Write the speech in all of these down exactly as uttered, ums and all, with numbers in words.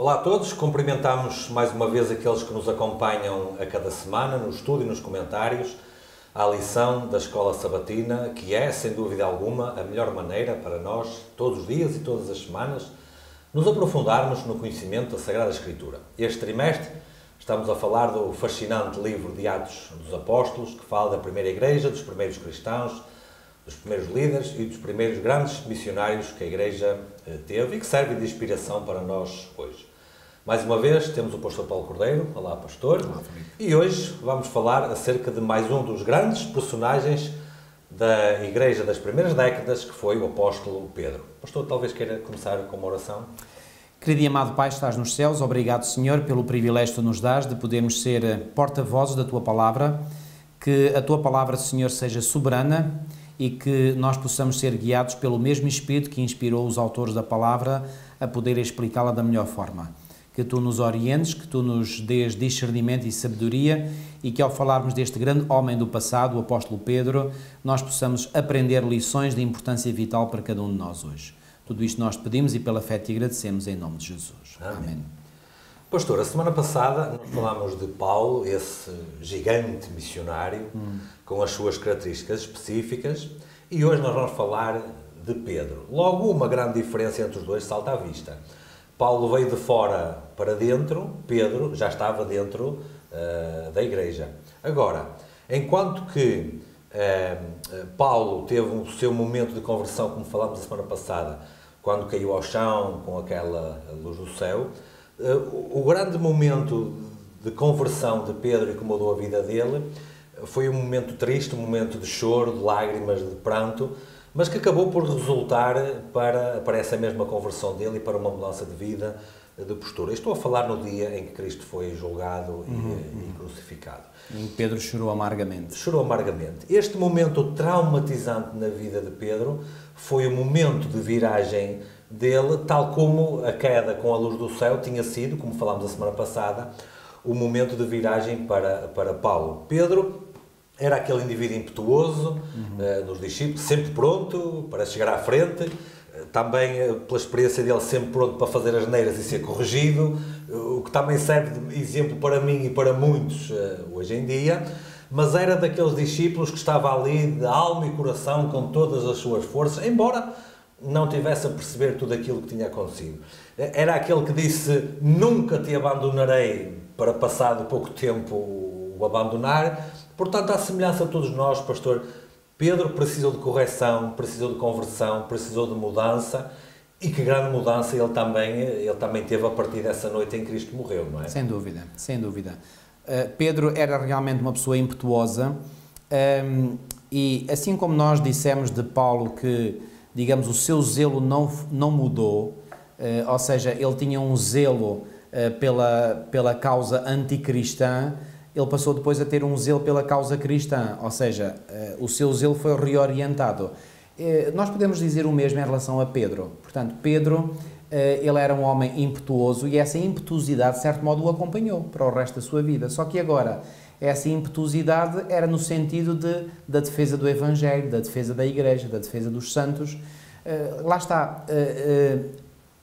Olá a todos, cumprimentamos mais uma vez aqueles que nos acompanham a cada semana no estudo e nos comentários à lição da Escola Sabatina, que é, sem dúvida alguma, a melhor maneira para nós, todos os dias e todas as semanas, nos aprofundarmos no conhecimento da Sagrada Escritura. Este trimestre estamos a falar do fascinante livro de Atos dos Apóstolos, que fala da primeira igreja, dos primeiros cristãos, dos primeiros líderes e dos primeiros grandes missionários que a Igreja teve e que servem de inspiração para nós hoje. Mais uma vez temos o pastor Paulo Cordeiro. Olá, pastor. Olá, Felipe. E hoje vamos falar acerca de mais um dos grandes personagens da Igreja das primeiras décadas, que foi o apóstolo Pedro. Pastor, talvez queira começar com uma oração. Querido e amado Pai, estás nos céus, obrigado, Senhor, pelo privilégio que tu nos dás de podermos ser porta-vozes da Tua Palavra, que a Tua Palavra, Senhor, seja soberana e que nós possamos ser guiados pelo mesmo Espírito que inspirou os autores da Palavra a poder explicá-la da melhor forma. Que Tu nos orientes, que Tu nos dês discernimento e sabedoria e que ao falarmos deste grande homem do passado, o apóstolo Pedro, nós possamos aprender lições de importância vital para cada um de nós hoje. Tudo isto nós pedimos e pela fé te agradecemos em nome de Jesus. Amém. Amém. Pastor, a semana passada nós falámos de Paulo, esse gigante missionário, hum. com as suas características específicas, e hoje nós vamos falar de Pedro. Logo, uma grande diferença entre os dois salta à vista. Paulo veio de fora para dentro, Pedro já estava dentro uh, da igreja. Agora, enquanto que uh, Paulo teve o seu momento de conversão, como falámos a semana passada, quando caiu ao chão com aquela luz do céu, o grande momento de conversão de Pedro e que mudou a vida dele foi um momento triste, um momento de choro, de lágrimas, de pranto, mas que acabou por resultar para, para essa mesma conversão dele e para uma mudança de vida, de postura. Estou a falar no dia em que Cristo foi julgado uhum. e, e crucificado. E Pedro chorou amargamente. Chorou amargamente. Este momento traumatizante na vida de Pedro foi o momento de viragem dele, tal como a queda com a luz do céu tinha sido, como falámos a semana passada, o momento de viragem para, para Paulo. Pedro era aquele indivíduo impetuoso, uhum. uh, nos discípulos, sempre pronto para chegar à frente, uh, também uh, pela experiência dele sempre pronto para fazer as neiras e ser corrigido, uh, o que também serve de exemplo para mim e para muitos uh, hoje em dia, mas era daqueles discípulos que estava ali de alma e coração com todas as suas forças, embora não tivesse a perceber tudo aquilo que tinha acontecido. Era aquele que disse, nunca te abandonarei, para passado pouco tempo o abandonar. Portanto, à semelhança de todos nós, pastor, Pedro precisou de correção, precisou de conversão, precisou de mudança, e que grande mudança ele também, ele também teve a partir dessa noite em que Cristo morreu, não é? Sem dúvida, sem dúvida. Uh, Pedro era realmente uma pessoa impetuosa, um, e assim como nós dissemos de Paulo que, digamos, o seu zelo não, não mudou, uh, ou seja, ele tinha um zelo uh, pela, pela causa anticristã, ele passou depois a ter um zelo pela causa cristã, ou seja, uh, o seu zelo foi reorientado. Uh, nós podemos dizer o mesmo em relação a Pedro. Portanto, Pedro, uh, ele era um homem impetuoso e essa impetuosidade, de certo modo, o acompanhou para o resto da sua vida. Só que agora, essa impetuosidade era no sentido de, da defesa do Evangelho, da defesa da Igreja, da defesa dos santos. Uh, lá está, uh, uh,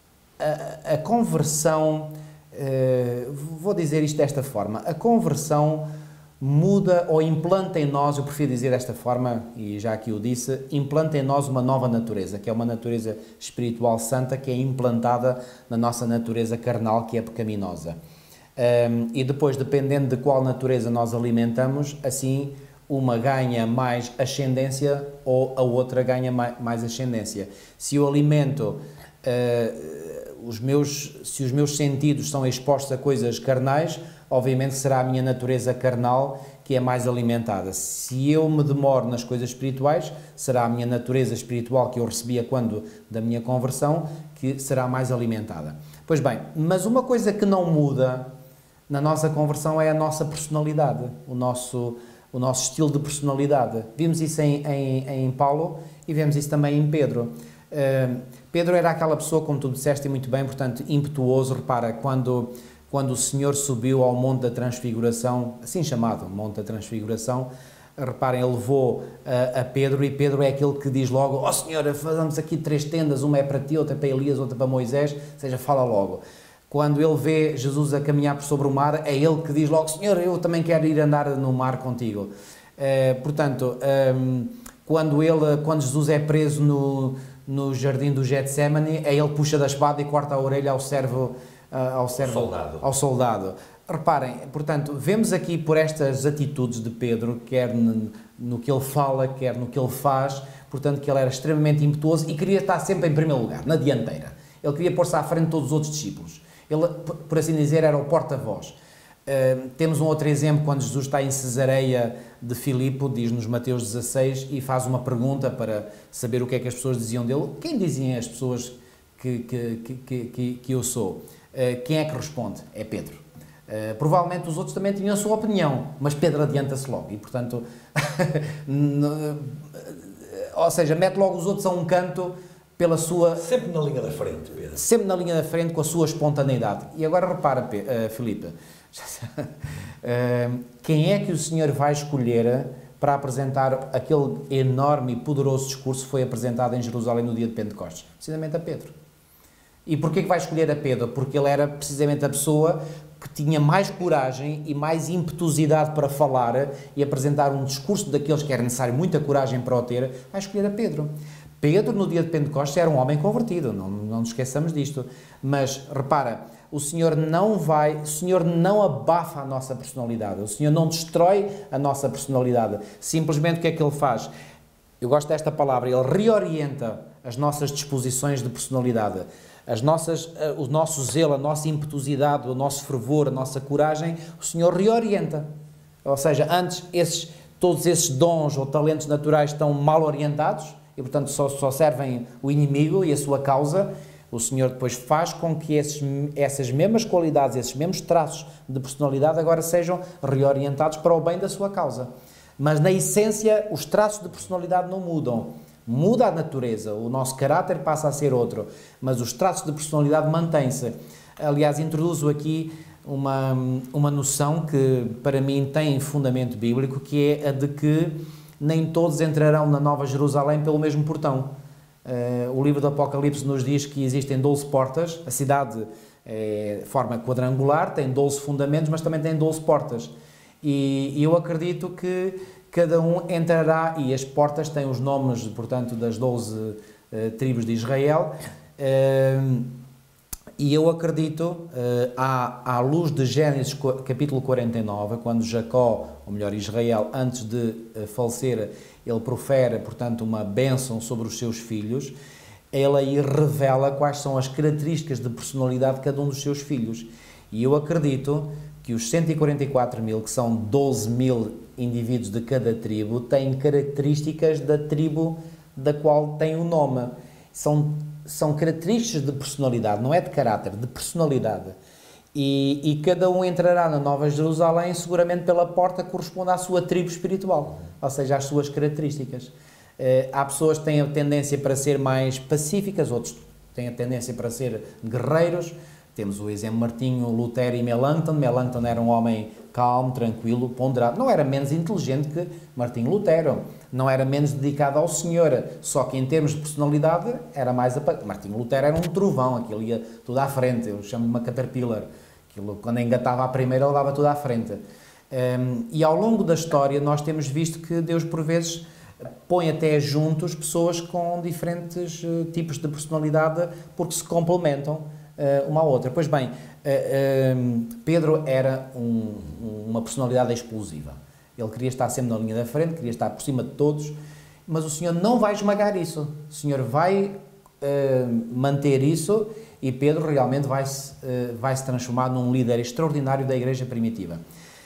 a, a conversão, uh, vou dizer isto desta forma, a conversão muda ou implanta em nós, eu prefiro dizer desta forma, e já aqui o disse, implanta em nós uma nova natureza, que é uma natureza espiritual santa, que é implantada na nossa natureza carnal, que é pecaminosa. Um, e depois, dependendo de qual natureza nós alimentamos, assim uma ganha mais ascendência ou a outra ganha mais, mais ascendência. Se eu alimento, uh, os meus, se os meus sentidos são expostos a coisas carnais, obviamente será a minha natureza carnal que é mais alimentada. Se eu me demoro nas coisas espirituais, será a minha natureza espiritual que eu recebia quando da minha conversão que será mais alimentada. Pois bem, mas uma coisa que não muda na nossa conversão é a nossa personalidade, o nosso, o nosso estilo de personalidade. Vimos isso em, em, em Paulo e vemos isso também em Pedro. Uh, Pedro era aquela pessoa, como tu disseste muito bem, portanto, impetuoso. Repara, quando, quando o Senhor subiu ao Monte da Transfiguração, assim chamado Monte da Transfiguração, reparem, ele levou a, a Pedro, e Pedro é aquele que diz logo: ó Senhor, fazemos aqui três tendas, uma é para ti, outra para Elias, outra para Moisés, ou seja, fala logo. Quando ele vê Jesus a caminhar por sobre o mar, é ele que diz logo: Senhor, eu também quero ir andar no mar contigo. Uh, portanto, um, quando, ele, quando Jesus é preso no, no jardim do Getsémani, é ele que puxa da espada e corta a orelha ao servo, uh, ao, servo soldado. ao soldado. Reparem, portanto, vemos aqui por estas atitudes de Pedro, quer no, no que ele fala, quer no que ele faz, portanto, que ele era extremamente impetuoso e queria estar sempre em primeiro lugar, na dianteira. Ele queria pôr-se à frente de todos os outros discípulos. Ele, por assim dizer, era o porta-voz. Uh, temos um outro exemplo quando Jesus está em Cesareia de Filipe, diz-nos Mateus dezasseis, e faz uma pergunta para saber o que é que as pessoas diziam dele. Quem diziam as pessoas que, que, que, que, que eu sou? Uh, quem é que responde? É Pedro. Uh, provavelmente os outros também tinham a sua opinião, mas Pedro adianta-se logo e, portanto, ou seja, mete logo os outros a um canto pela sua... Sempre na linha da frente, Pedro. Sempre na linha da frente, com a sua espontaneidade. E agora repara, uh, Filipe, uh, quem é que o Senhor vai escolher para apresentar aquele enorme e poderoso discurso que foi apresentado em Jerusalém no dia de Pentecostes? Precisamente a Pedro. E porquê que vai escolher a Pedro? Porque ele era precisamente a pessoa que tinha mais coragem e mais impetuosidade para falar e apresentar um discurso daqueles que era necessário muita coragem para o ter. Vai escolher a Pedro. Pedro, no dia de Pentecostes, era um homem convertido, não, não nos esqueçamos disto. Mas, repara, o Senhor não vai, o Senhor não abafa a nossa personalidade, o Senhor não destrói a nossa personalidade. Simplesmente o que é que Ele faz? Eu gosto desta palavra, Ele reorienta as nossas disposições de personalidade. As nossas, o nosso zelo, a nossa impetuosidade, o nosso fervor, a nossa coragem, o Senhor reorienta. Ou seja, antes esses, todos esses dons ou talentos naturais estão mal orientados e, portanto, só, só servem o inimigo e a sua causa. O Senhor depois faz com que esses, essas mesmas qualidades, esses mesmos traços de personalidade agora sejam reorientados para o bem da sua causa. Mas, na essência, os traços de personalidade não mudam. Muda a natureza, o nosso caráter passa a ser outro, mas os traços de personalidade mantêm-se. Aliás, introduzo aqui uma, uma noção que para mim tem fundamento bíblico, que é a de que nem todos entrarão na Nova Jerusalém pelo mesmo portão. Uh, o livro do Apocalipse nos diz que existem doze portas, a cidade é de forma quadrangular, tem doze fundamentos, mas também tem doze portas. E, e eu acredito que cada um entrará, e as portas têm os nomes, portanto, das doze uh, tribos de Israel, uh, e eu acredito, uh, à, à luz de Gênesis capítulo quarenta e nove, quando Jacó, ou melhor Israel, antes de uh, falecer, ele profere, portanto, uma bênção sobre os seus filhos, ele aí revela quais são as características de personalidade de cada um dos seus filhos. E eu acredito que os cento e quarenta e quatro mil, que são doze mil indivíduos de cada tribo, têm características da tribo da qual tem o nome. São, são características de personalidade, não é de caráter, de personalidade. E, e cada um entrará na Nova Jerusalém seguramente pela porta que corresponde à sua tribo espiritual, ou seja, às suas características. Eh, há pessoas que têm a tendência para ser mais pacíficas, outros têm a tendência para ser guerreiros. Temos o exemplo Martinho Lutero e Melanchthon. Melanchthon era um homem calmo, tranquilo, ponderado. Não era menos inteligente que Martinho Lutero. Não era menos dedicado ao Senhor. Só que em termos de personalidade era mais... A... Martinho Lutero era um trovão. Aquilo ia tudo à frente. Eu chamo-lhe uma caterpillar. Aquilo, quando engatava a primeira, levava tudo à frente. Um, e ao longo da história nós temos visto que Deus, por vezes, põe até juntos pessoas com diferentes uh, tipos de personalidade porque se complementam uma à outra. Pois bem, Pedro era um, uma personalidade explosiva. Ele queria estar sempre na linha da frente, queria estar por cima de todos, mas o Senhor não vai esmagar isso. O Senhor vai uh, manter isso e Pedro realmente vai se, uh, vai se transformar num líder extraordinário da igreja primitiva.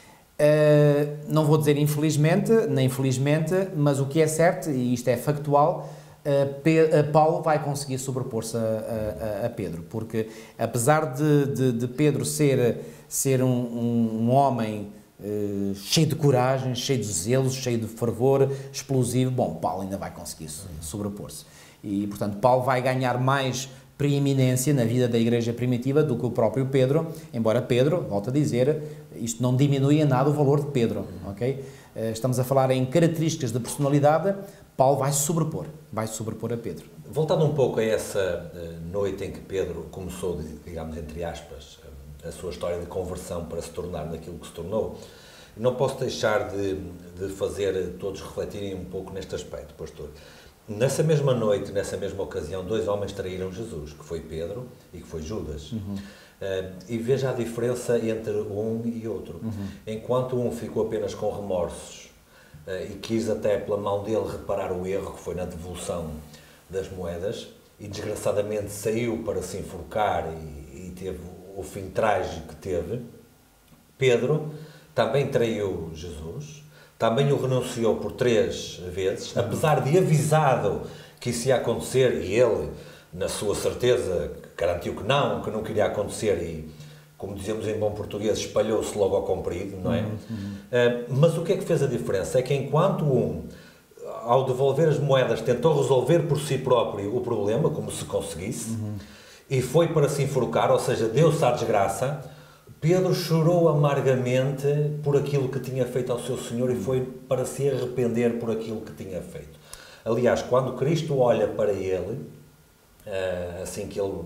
Uh, não vou dizer infelizmente, nem felizmente, mas o que é certo, e isto é factual, Uh, Paulo vai conseguir sobrepor-se a, a, a Pedro, porque apesar de, de, de Pedro ser, ser um, um, um homem uh, cheio de coragem, cheio de zelos, cheio de fervor, explosivo, bom, Paulo ainda vai conseguir sobrepor-se. E, portanto, Paulo vai ganhar mais preeminência na vida da igreja primitiva do que o próprio Pedro, embora Pedro, volto a dizer, isto não diminui em nada o valor de Pedro, ok? Uh, estamos a falar em características de personalidade. Paulo vai se sobrepor, vai se sobrepor a Pedro. Voltando um pouco a essa noite em que Pedro começou, digamos, entre aspas, a sua história de conversão para se tornar naquilo que se tornou, não posso deixar de, de fazer todos refletirem um pouco neste aspecto, pastor. Nessa mesma noite, nessa mesma ocasião, dois homens traíram Jesus, que foi Pedro e que foi Judas. Uhum. Uh, e veja a diferença entre um e outro. Uhum. Enquanto um ficou apenas com remorsos uh, e quis até pela mão dele reparar o erro que foi na devolução das moedas, e desgraçadamente saiu para se enforcar e, e teve o fim trágico que teve, Pedro também traiu Jesus, também o renunciou por três vezes, apesar de avisado que isso ia acontecer, e ele, na sua certeza, garantiu que não, que não queria acontecer, e, como dizemos em bom português, espalhou-se logo ao comprido, não é? Uhum. Uh, mas o que é que fez a diferença? É que enquanto um, ao devolver as moedas, tentou resolver por si próprio o problema, como se conseguisse, uhum. e foi para se enforcar, ou seja, deu-se à desgraça, Pedro chorou amargamente por aquilo que tinha feito ao seu Senhor e foi para se arrepender por aquilo que tinha feito. Aliás, quando Cristo olha para ele, assim que ele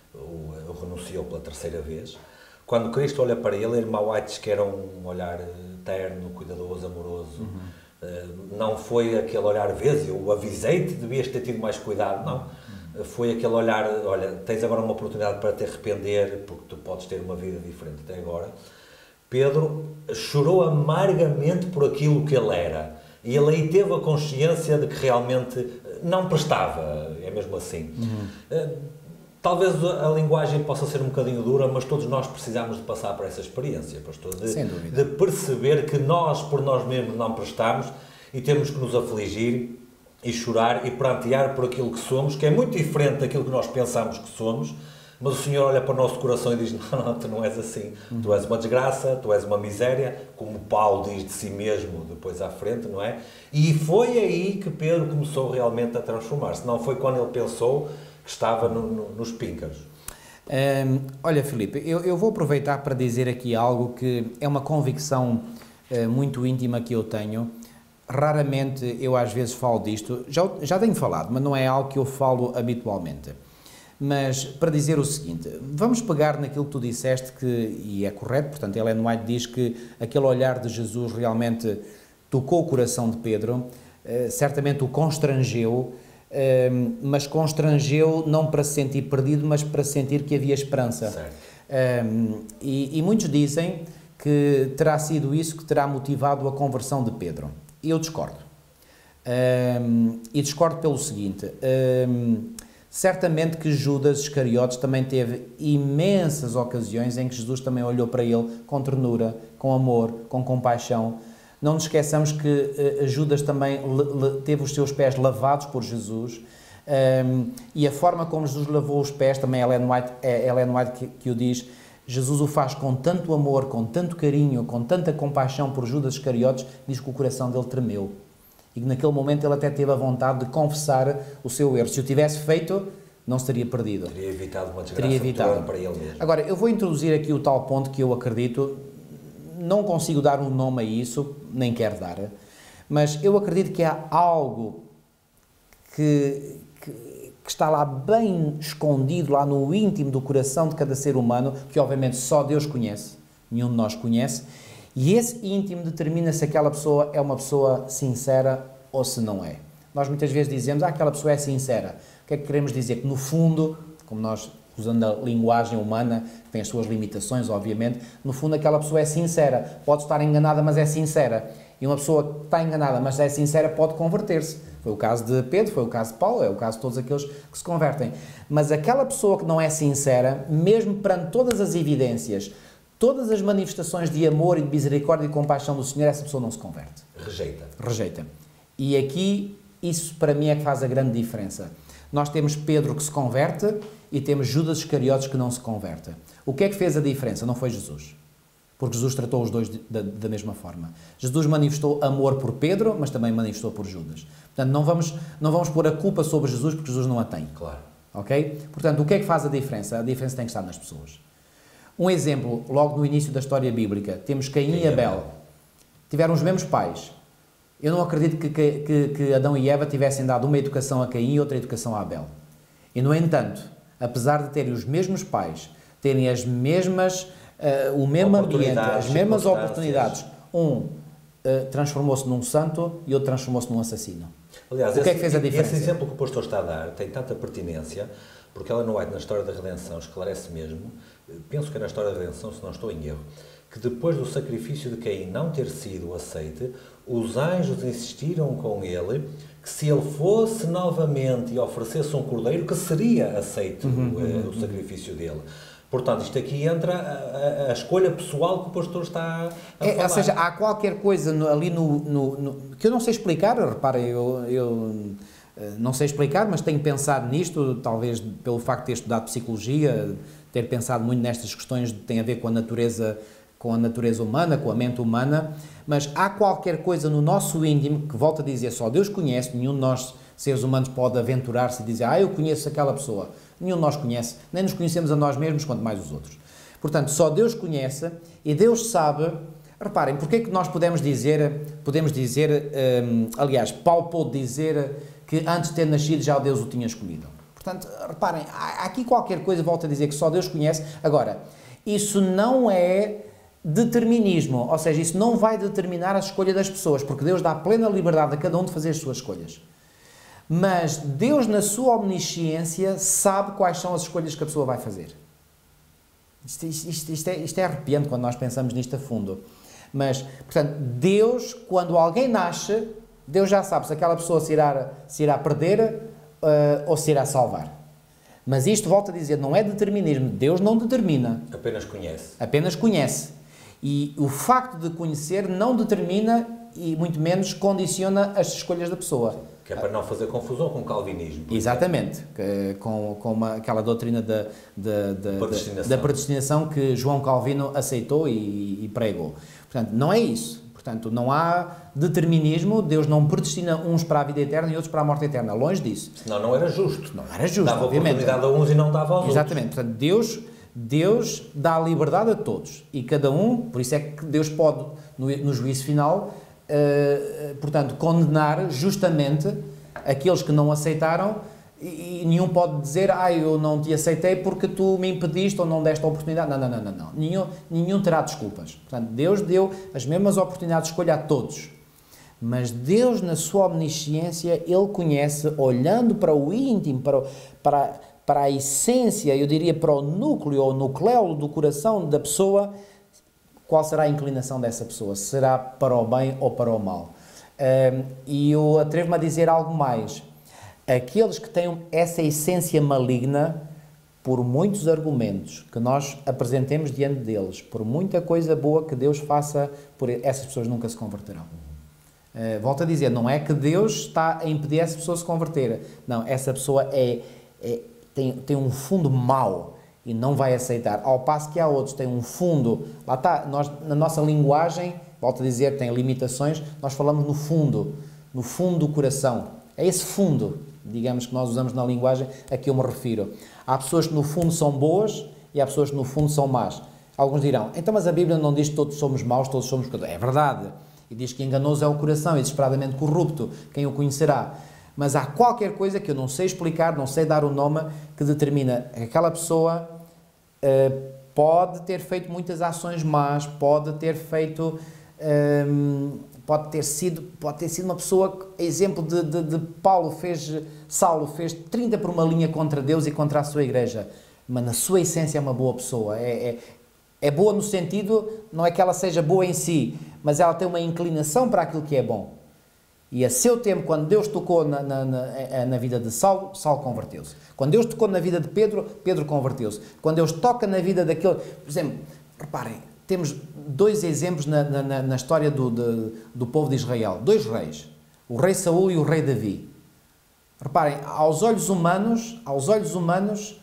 o renunciou pela terceira vez, quando Cristo olha para ele, Irmã White diz que era um olhar terno, cuidadoso, amoroso. Uhum. Não foi aquele olhar, vês, eu avisei-te, devias ter tido mais cuidado, não. Uhum. Foi aquele olhar, olha, tens agora uma oportunidade para te arrepender, porque tu podes ter uma vida diferente até agora. Pedro chorou amargamente por aquilo que ele era. E ele aí teve a consciência de que realmente não prestava, é mesmo assim. Uhum. Talvez a linguagem possa ser um bocadinho dura, mas todos nós precisamos de passar por essa experiência, pastor, de, Sem dúvida. de perceber que nós, por nós mesmos, não prestamos e temos que nos afligir e chorar e prantear por aquilo que somos, que é muito diferente daquilo que nós pensamos que somos, mas o Senhor olha para o nosso coração e diz, não, não, tu não és assim, uhum. tu és uma desgraça, tu és uma miséria, como Paulo diz de si mesmo depois à frente, não é? E foi aí que Pedro começou realmente a transformar-se, não foi quando ele pensou que estava no, no, nos píncaros. Um, olha, Filipe, eu, eu vou aproveitar para dizer aqui algo que é uma convicção uh, muito íntima que eu tenho. Raramente eu às vezes falo disto, já, já tenho falado, mas não é algo que eu falo habitualmente. Mas para dizer o seguinte, vamos pegar naquilo que tu disseste, que, e é correto, portanto, Ellen White diz que aquele olhar de Jesus realmente tocou o coração de Pedro, uh, certamente o constrangeu, Um, mas constrangeu não para se sentir perdido, mas para sentir que havia esperança. Um, e, e muitos dizem que terá sido isso que terá motivado a conversão de Pedro. E eu discordo. Um, e discordo pelo seguinte, um, certamente que Judas Iscariotes também teve imensas ocasiões em que Jesus também olhou para ele com ternura, com amor, com compaixão. Não nos esqueçamos que uh, Judas também le, le, teve os seus pés lavados por Jesus, um, e a forma como Jesus lavou os pés, também Ellen White, é Ellen White que, que o diz, Jesus o faz com tanto amor, com tanto carinho, com tanta compaixão por Judas Iscariotes, diz que o coração dele tremeu. E que naquele momento ele até teve a vontade de confessar o seu erro. Se o tivesse feito, não se teria perdido. Teria evitado uma desgraça teria evitado. para ele mesmo. Agora, eu vou introduzir aqui o tal ponto que eu acredito. Não consigo dar um nome a isso, nem quero dar, mas eu acredito que há algo que, que, que está lá bem escondido, lá no íntimo do coração de cada ser humano, que obviamente só Deus conhece, nenhum de nós conhece, e esse íntimo determina se aquela pessoa é uma pessoa sincera ou se não é. Nós muitas vezes dizemos, ah, aquela pessoa é sincera. O que é que queremos dizer? Que no fundo, como nós usando a linguagem humana, que tem as suas limitações, obviamente, no fundo aquela pessoa é sincera, pode estar enganada, mas é sincera. E uma pessoa que está enganada, mas é sincera, pode converter-se. Foi o caso de Pedro, foi o caso de Paulo, é o caso de todos aqueles que se convertem. Mas aquela pessoa que não é sincera, mesmo perante todas as evidências, todas as manifestações de amor e de misericórdia e de compaixão do Senhor, essa pessoa não se converte. Rejeita. Rejeita. E aqui, isso para mim é que faz a grande diferença. Nós temos Pedro que se converte e temos Judas Iscariotes que não se converte. O que é que fez a diferença? Não foi Jesus. Porque Jesus tratou os dois de, de, da mesma forma. Jesus manifestou amor por Pedro, mas também manifestou por Judas. Portanto, não vamos, não vamos pôr a culpa sobre Jesus porque Jesus não a tem. Claro. Ok? Portanto, o que é que faz a diferença? A diferença tem que estar nas pessoas. Um exemplo, logo no início da história bíblica, temos Caim e Abel. Tiveram os mesmos pais. Eu não acredito que, que, que Adão e Eva tivessem dado uma educação a Caim e outra educação a Abel. E, no entanto, apesar de terem os mesmos pais, terem as mesmas, uh, o mesmo ambiente, as mesmas oportunidades, um uh, transformou-se num santo e outro transformou-se num assassino. Aliás, o que esse, é que fez a diferença? Esse exemplo que o pastor está a dar tem tanta pertinência, porque Ellen White, na história da redenção, esclarece mesmo, penso que é na história da redenção, se não estou em erro, que depois do sacrifício de Caim não ter sido aceite, os anjos insistiram com ele que se ele fosse novamente e oferecesse um cordeiro, que seria aceito uhum, o, uhum. o sacrifício dele. Portanto, isto aqui entra a, a, a escolha pessoal que o pastor está a é, falar. Ou seja, há qualquer coisa no, ali no, no, no... que eu não sei explicar, reparem, eu, eu não sei explicar, mas tenho pensado nisto, talvez pelo facto de ter estudado psicologia, ter pensado muito nestas questões que têm a ver com a natureza, com a natureza humana, com a mente humana, mas há qualquer coisa no nosso íntimo que, volto a dizer, só Deus conhece, nenhum de nós, seres humanos, pode aventurar-se e dizer, ah, eu conheço aquela pessoa. Nenhum de nós conhece, nem nos conhecemos a nós mesmos, quanto mais os outros. Portanto, só Deus conhece e Deus sabe. Reparem, porque é que nós podemos dizer, podemos dizer, hum, aliás, Paulo pôde dizer que antes de ter nascido já Deus o tinha escolhido. Portanto, reparem, há aqui qualquer coisa, volto a dizer, que só Deus conhece. Agora, isso não é determinismo, ou seja, isso não vai determinar a escolha das pessoas, porque Deus dá plena liberdade a cada um de fazer as suas escolhas. Mas Deus, na sua omnisciência, sabe quais são as escolhas que a pessoa vai fazer. Isto, isto, isto, é, isto é arrepiante quando nós pensamos nisto a fundo. Mas, portanto, Deus, quando alguém nasce, Deus já sabe se aquela pessoa se irá, se irá perder uh, ou se irá salvar. Mas isto, volto a dizer, não é determinismo. Deus não determina. Apenas conhece. Apenas conhece. E o facto de conhecer não determina e muito menos condiciona as escolhas da pessoa. Que é para não fazer confusão com o calvinismo. Exatamente, que, com, com uma, aquela doutrina da, da, da, predestinação. da predestinação que João Calvino aceitou e, e pregou. Portanto, não é isso. Portanto, não há determinismo, Deus não predestina uns para a vida eterna e outros para a morte eterna. Longe disso. Senão não era justo. Não era justo, dava obviamente. Dava oportunidade a uns e não dava aos Exatamente. outros. Portanto, Deus, Deus dá liberdade a todos. E cada um, por isso é que Deus pode, no, no juízo final, uh, portanto, condenar justamente aqueles que não aceitaram, e, e nenhum pode dizer, ah, eu não te aceitei porque tu me impediste ou não deste a oportunidade. Não, não, não, não, não. Nenhum, nenhum terá desculpas. Portanto, Deus deu as mesmas oportunidades de escolha a todos. Mas Deus, na sua omnisciência, Ele conhece, olhando para o íntimo, para, para, para a essência, eu diria para o núcleo ou nucleolo do coração da pessoa, qual será a inclinação dessa pessoa? Será para o bem ou para o mal? Um, e eu atrevo-me a dizer algo mais. Aqueles que têm essa essência maligna, por muitos argumentos que nós apresentemos diante deles, por muita coisa boa que Deus faça, por essas pessoas nunca se converterão. Uh, volto a dizer, não é que Deus está a impedir essa pessoa de se converter. Não, essa pessoa é, é, tem, tem um fundo mau e não vai aceitar. Ao passo que há outros que têm um fundo, lá está, nós, na nossa linguagem, volto a dizer, tem limitações, nós falamos no fundo, no fundo do coração. É esse fundo, digamos, que nós usamos na linguagem a que eu me refiro. Há pessoas que no fundo são boas e há pessoas que no fundo são más. Alguns dirão, então mas a Bíblia não diz que todos somos maus, todos somos... É verdade. E diz que enganoso é o coração e desesperadamente corrupto, quem o conhecerá. Mas há qualquer coisa que eu não sei explicar, não sei dar o nome, que determina que aquela pessoa uh, pode ter feito muitas ações más, pode ter feito... Um, pode ter sido pode ter sido uma pessoa, exemplo de, de, de Paulo fez, Saulo fez trinta por uma linha contra Deus e contra a sua igreja, mas na sua essência é uma boa pessoa, é, é, é boa no sentido, não é que ela seja boa em si, mas ela tem uma inclinação para aquilo que é bom. E a seu tempo, quando Deus tocou na, na, na, na vida de Saulo, Saulo converteu-se. Quando Deus tocou na vida de Pedro, Pedro converteu-se. Quando Deus toca na vida daquele... Por exemplo, reparem, temos dois exemplos na, na, na história do, de, do povo de Israel. Dois reis. O rei Saul e o rei Davi. Reparem, aos olhos humanos, aos olhos humanos,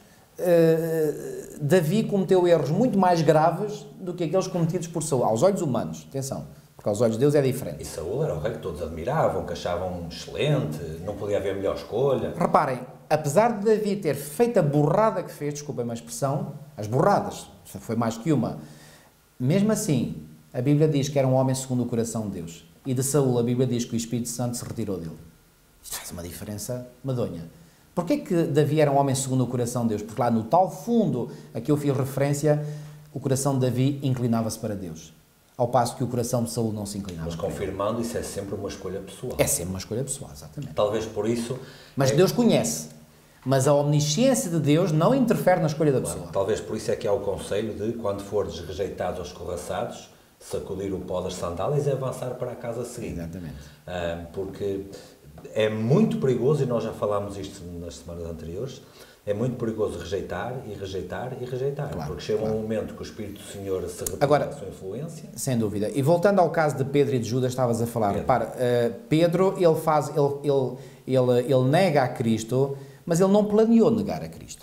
eh, Davi cometeu erros muito mais graves do que aqueles cometidos por Saul. Aos olhos humanos, atenção, porque aos olhos de Deus é diferente. E Saul era o rei que todos admiravam, que achavam excelente, não podia haver melhor escolha. Reparem, apesar de Davi ter feito a burrada que fez, desculpem a expressão, as burradas, foi mais que uma, mesmo assim, a Bíblia diz que era um homem segundo o coração de Deus. e de Saúl a Bíblia diz que o Espírito Santo se retirou dele. Isto faz uma diferença medonha. Porquê que Davi era um homem segundo o coração de Deus? Porque lá no tal fundo a que eu fiz referência, o coração de Davi inclinava-se para Deus. Ao passo que o coração de Saúl não se inclinava. Mas confirmando, isso é sempre uma escolha pessoal. É sempre uma escolha pessoal, exatamente. Talvez por isso... Mas é... Deus conhece. Mas a omnisciência de Deus não interfere na escolha da pessoa. Claro, talvez por isso é que há o conselho de, quando fordes rejeitados ou escorraçados, sacudir o pó das sandálias e avançar para a casa seguinte. Exatamente. Ah, porque é muito perigoso, e nós já falámos isto nas semanas anteriores, é muito perigoso rejeitar e rejeitar e rejeitar. Claro, porque chega claro. um momento que o Espírito do Senhor se retira Agora, da sua influência. Sem dúvida. E voltando ao caso de Pedro e de Judas, estavas a falar. Pedro, Repara, uh, Pedro, ele, faz, ele, ele, ele, ele nega a Cristo, mas ele não planeou negar a Cristo.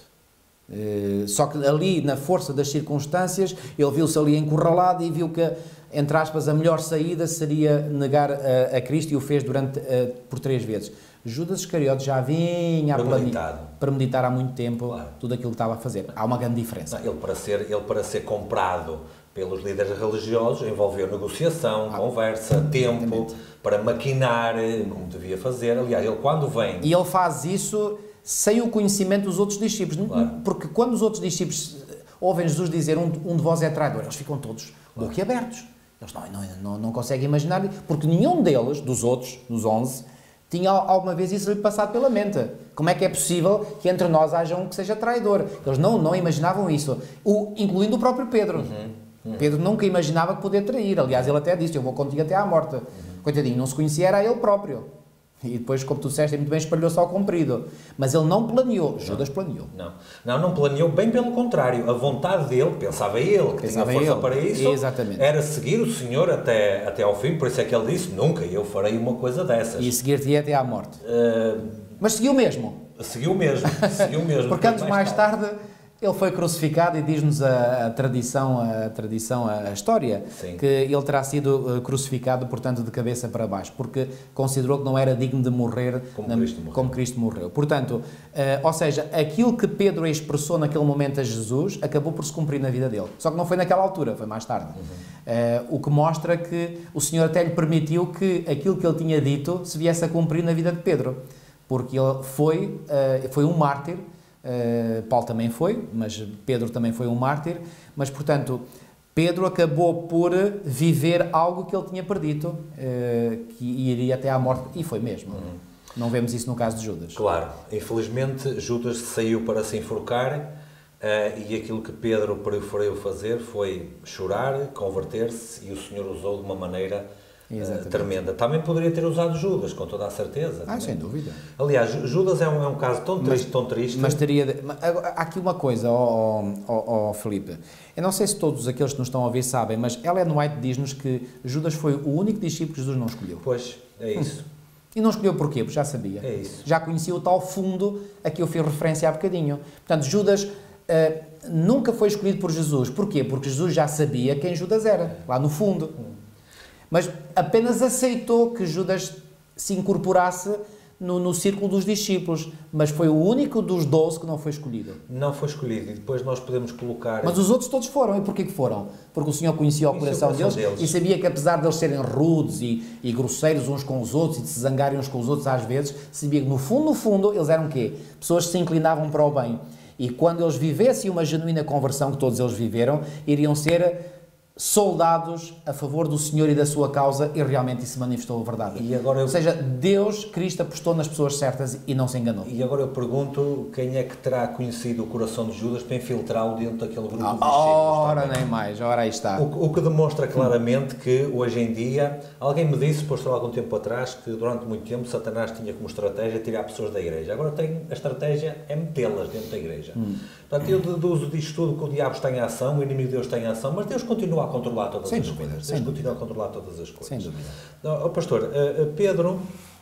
Uh, só que ali, na força das circunstâncias, ele viu-se ali encurralado e viu que, entre aspas, a melhor saída seria negar a, a Cristo, e o fez durante, uh, por três vezes. Judas Iscariote já vinha a premeditar, premeditar há muito tempo, claro, tudo aquilo que estava a fazer. Há uma grande diferença. Não, ele, para ser, ele, para ser comprado pelos líderes religiosos, envolveu negociação, ah, conversa, tempo, exatamente, para maquinar como devia fazer. Aliás, ele quando vem... E ele faz isso sem o conhecimento dos outros discípulos. Claro. Porque quando os outros discípulos ouvem Jesus dizer um, um de vós é traidor, eles ficam todos claro. boquiabertos. Eles não, não, não, não conseguem imaginar, porque nenhum deles, dos outros, dos onze, tinha alguma vez isso lhe passado pela mente. Como é que é possível que entre nós haja um que seja traidor? Eles não, não imaginavam isso. O, incluindo o próprio Pedro. Uhum, uhum. Pedro nunca imaginava que podia trair. Aliás, ele até disse, eu vou contigo até à morte. Uhum. Coitadinho, não se conhecia, era ele próprio. E depois, como tu disseste, muito bem, espalhou-se ao comprido. Mas ele não planeou. Judas planeou. Não, não, não planeou, bem pelo contrário. A vontade dele, pensava ele, que pensava tinha força ele. para isso, exatamente, era seguir o Senhor até, até ao fim. Por isso é que ele disse, nunca eu farei uma coisa dessas. E seguir-te até à morte. Uh, Mas seguiu mesmo. Seguiu mesmo, seguiu mesmo. Porque anos mais tarde... tarde ele foi crucificado, e diz-nos a, a tradição, a tradição, a história, sim, que ele terá sido crucificado, portanto, de cabeça para baixo, porque considerou que não era digno de morrer como, na, Cristo, morreu. como Cristo morreu. Portanto, uh, ou seja, aquilo que Pedro expressou naquele momento a Jesus acabou por se cumprir na vida dele. Só que não foi naquela altura, foi mais tarde. Uhum. Uh, o que mostra que o Senhor até lhe permitiu que aquilo que ele tinha dito se viesse a cumprir na vida de Pedro, porque ele foi, uh, foi um mártir. Uh, Paulo também foi, mas Pedro também foi um mártir, mas portanto Pedro acabou por viver algo que ele tinha perdido, uh, que iria até à morte, e foi mesmo. Uhum. Não vemos isso no caso de Judas. Claro, infelizmente Judas saiu para se enforcar, uh, e aquilo que Pedro preferiu fazer foi chorar, converter-se, e o Senhor usou de uma maneira Uh, tremenda. Também poderia ter usado Judas, com toda a certeza. Ah, sem dúvida. Aliás, Judas é um, é um caso tão triste, mas, tão triste. Mas teria... De... Há aqui uma coisa, ó oh, oh, oh, Filipe. Eu não sei se todos aqueles que nos estão a ouvir sabem, mas Ellen White diz-nos que Judas foi o único discípulo que Jesus não escolheu. Pois, é isso. Hum. E não escolheu porquê? Porque já sabia. É isso. Já conhecia o tal fundo a que eu fiz referência há bocadinho. Portanto, Judas... Uh, nunca foi escolhido por Jesus. Porquê? Porque Jesus já sabia quem Judas era, lá no fundo. Hum. Mas apenas aceitou que Judas se incorporasse no, no círculo dos discípulos, mas foi o único dos doze que não foi escolhido. Não foi escolhido, e depois nós podemos colocar... Mas os outros todos foram, e porquê que foram? Porque o Senhor conhecia o coração, o coração deles, deles e sabia que, apesar de eles serem rudes e, e grosseiros uns com os outros, e de se zangarem uns com os outros às vezes, sabia que no fundo, no fundo, eles eram o quê? Pessoas que se inclinavam para o bem. E quando eles vivessem uma genuína conversão, que todos eles viveram, iriam ser... soldados a favor do Senhor e da sua causa, e realmente isso manifestou a verdade. E agora eu... Ou seja, Deus, Cristo, apostou nas pessoas certas e não se enganou. E agora eu pergunto, quem é que terá conhecido o coração de Judas para infiltrá-lo dentro daquele grupo ah, de discípulos? Ora, também. Nem mais, ora aí está. O, o que demonstra claramente que, hoje em dia, alguém me disse, postou há algum tempo atrás, que durante muito tempo Satanás tinha como estratégia tirar pessoas da igreja. Agora tem, a estratégia é metê-las dentro da igreja. Hum. Portanto, eu deduzo disto tudo que o diabo está em ação, o inimigo de Deus está em ação, mas Deus continua a controlar todas sem as dúvida, coisas. Deus continua a controlar todas as coisas. Sem dúvida. Oh, pastor, Pedro,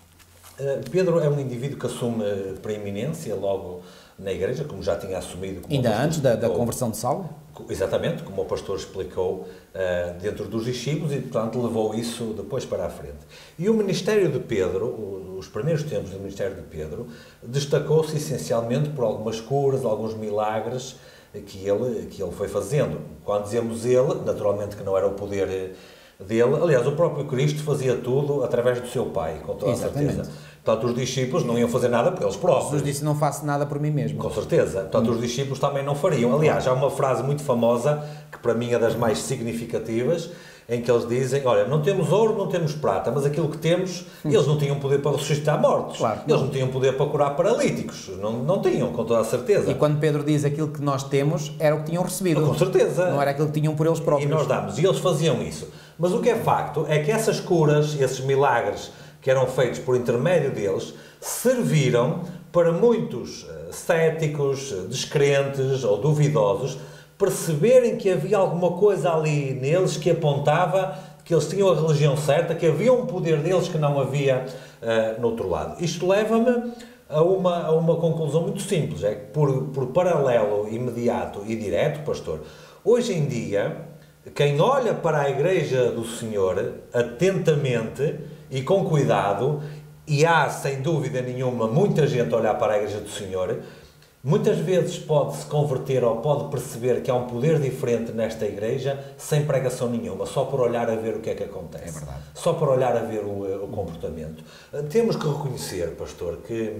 Pedro é um indivíduo que assume preeminência logo na igreja, como já tinha assumido. Como Ainda antes da, da conversão de Saulo? Exatamente, como o pastor explicou, dentro dos discípulos, e portanto levou isso depois para a frente. E o ministério de Pedro, os primeiros tempos do ministério de Pedro, destacou-se essencialmente por algumas curas, alguns milagres que ele, que ele foi fazendo. Quando dizemos ele, naturalmente que não era o poder dele. Aliás, o próprio Cristo fazia tudo através do seu Pai, com toda a certeza. Portanto, os discípulos não iam fazer nada por eles próprios. Jesus disse, não faço nada por mim mesmo. Com certeza. Portanto, hum. os discípulos também não fariam. Aliás, há uma frase muito famosa, que para mim é das mais significativas, em que eles dizem, olha, não temos ouro, não temos prata, mas aquilo que temos, hum. eles não tinham poder para ressuscitar mortos. Claro, eles não. não tinham poder para curar paralíticos. Não, não tinham, com toda a certeza. E quando Pedro diz aquilo que nós temos, era o que tinham recebido. Com certeza. Não era aquilo que tinham por eles próprios. E nós damos. E eles faziam isso. Mas o que é facto é que essas curas, esses milagres que eram feitos por intermédio deles, serviram para muitos céticos, descrentes ou duvidosos perceberem que havia alguma coisa ali neles que apontava que eles tinham a religião certa, que havia um poder deles que não havia uh, no outro lado. Isto leva-me a uma, a uma conclusão muito simples, é que por, por paralelo imediato e direto, pastor, hoje em dia, quem olha para a Igreja do Senhor atentamente e com cuidado, e há, sem dúvida nenhuma, muita gente a olhar para a Igreja do Senhor, muitas vezes pode-se converter ou pode perceber que há um poder diferente nesta Igreja sem pregação nenhuma, só por olhar a ver o que é que acontece. É verdade. Só por olhar a ver o, o comportamento. Temos que reconhecer, pastor, que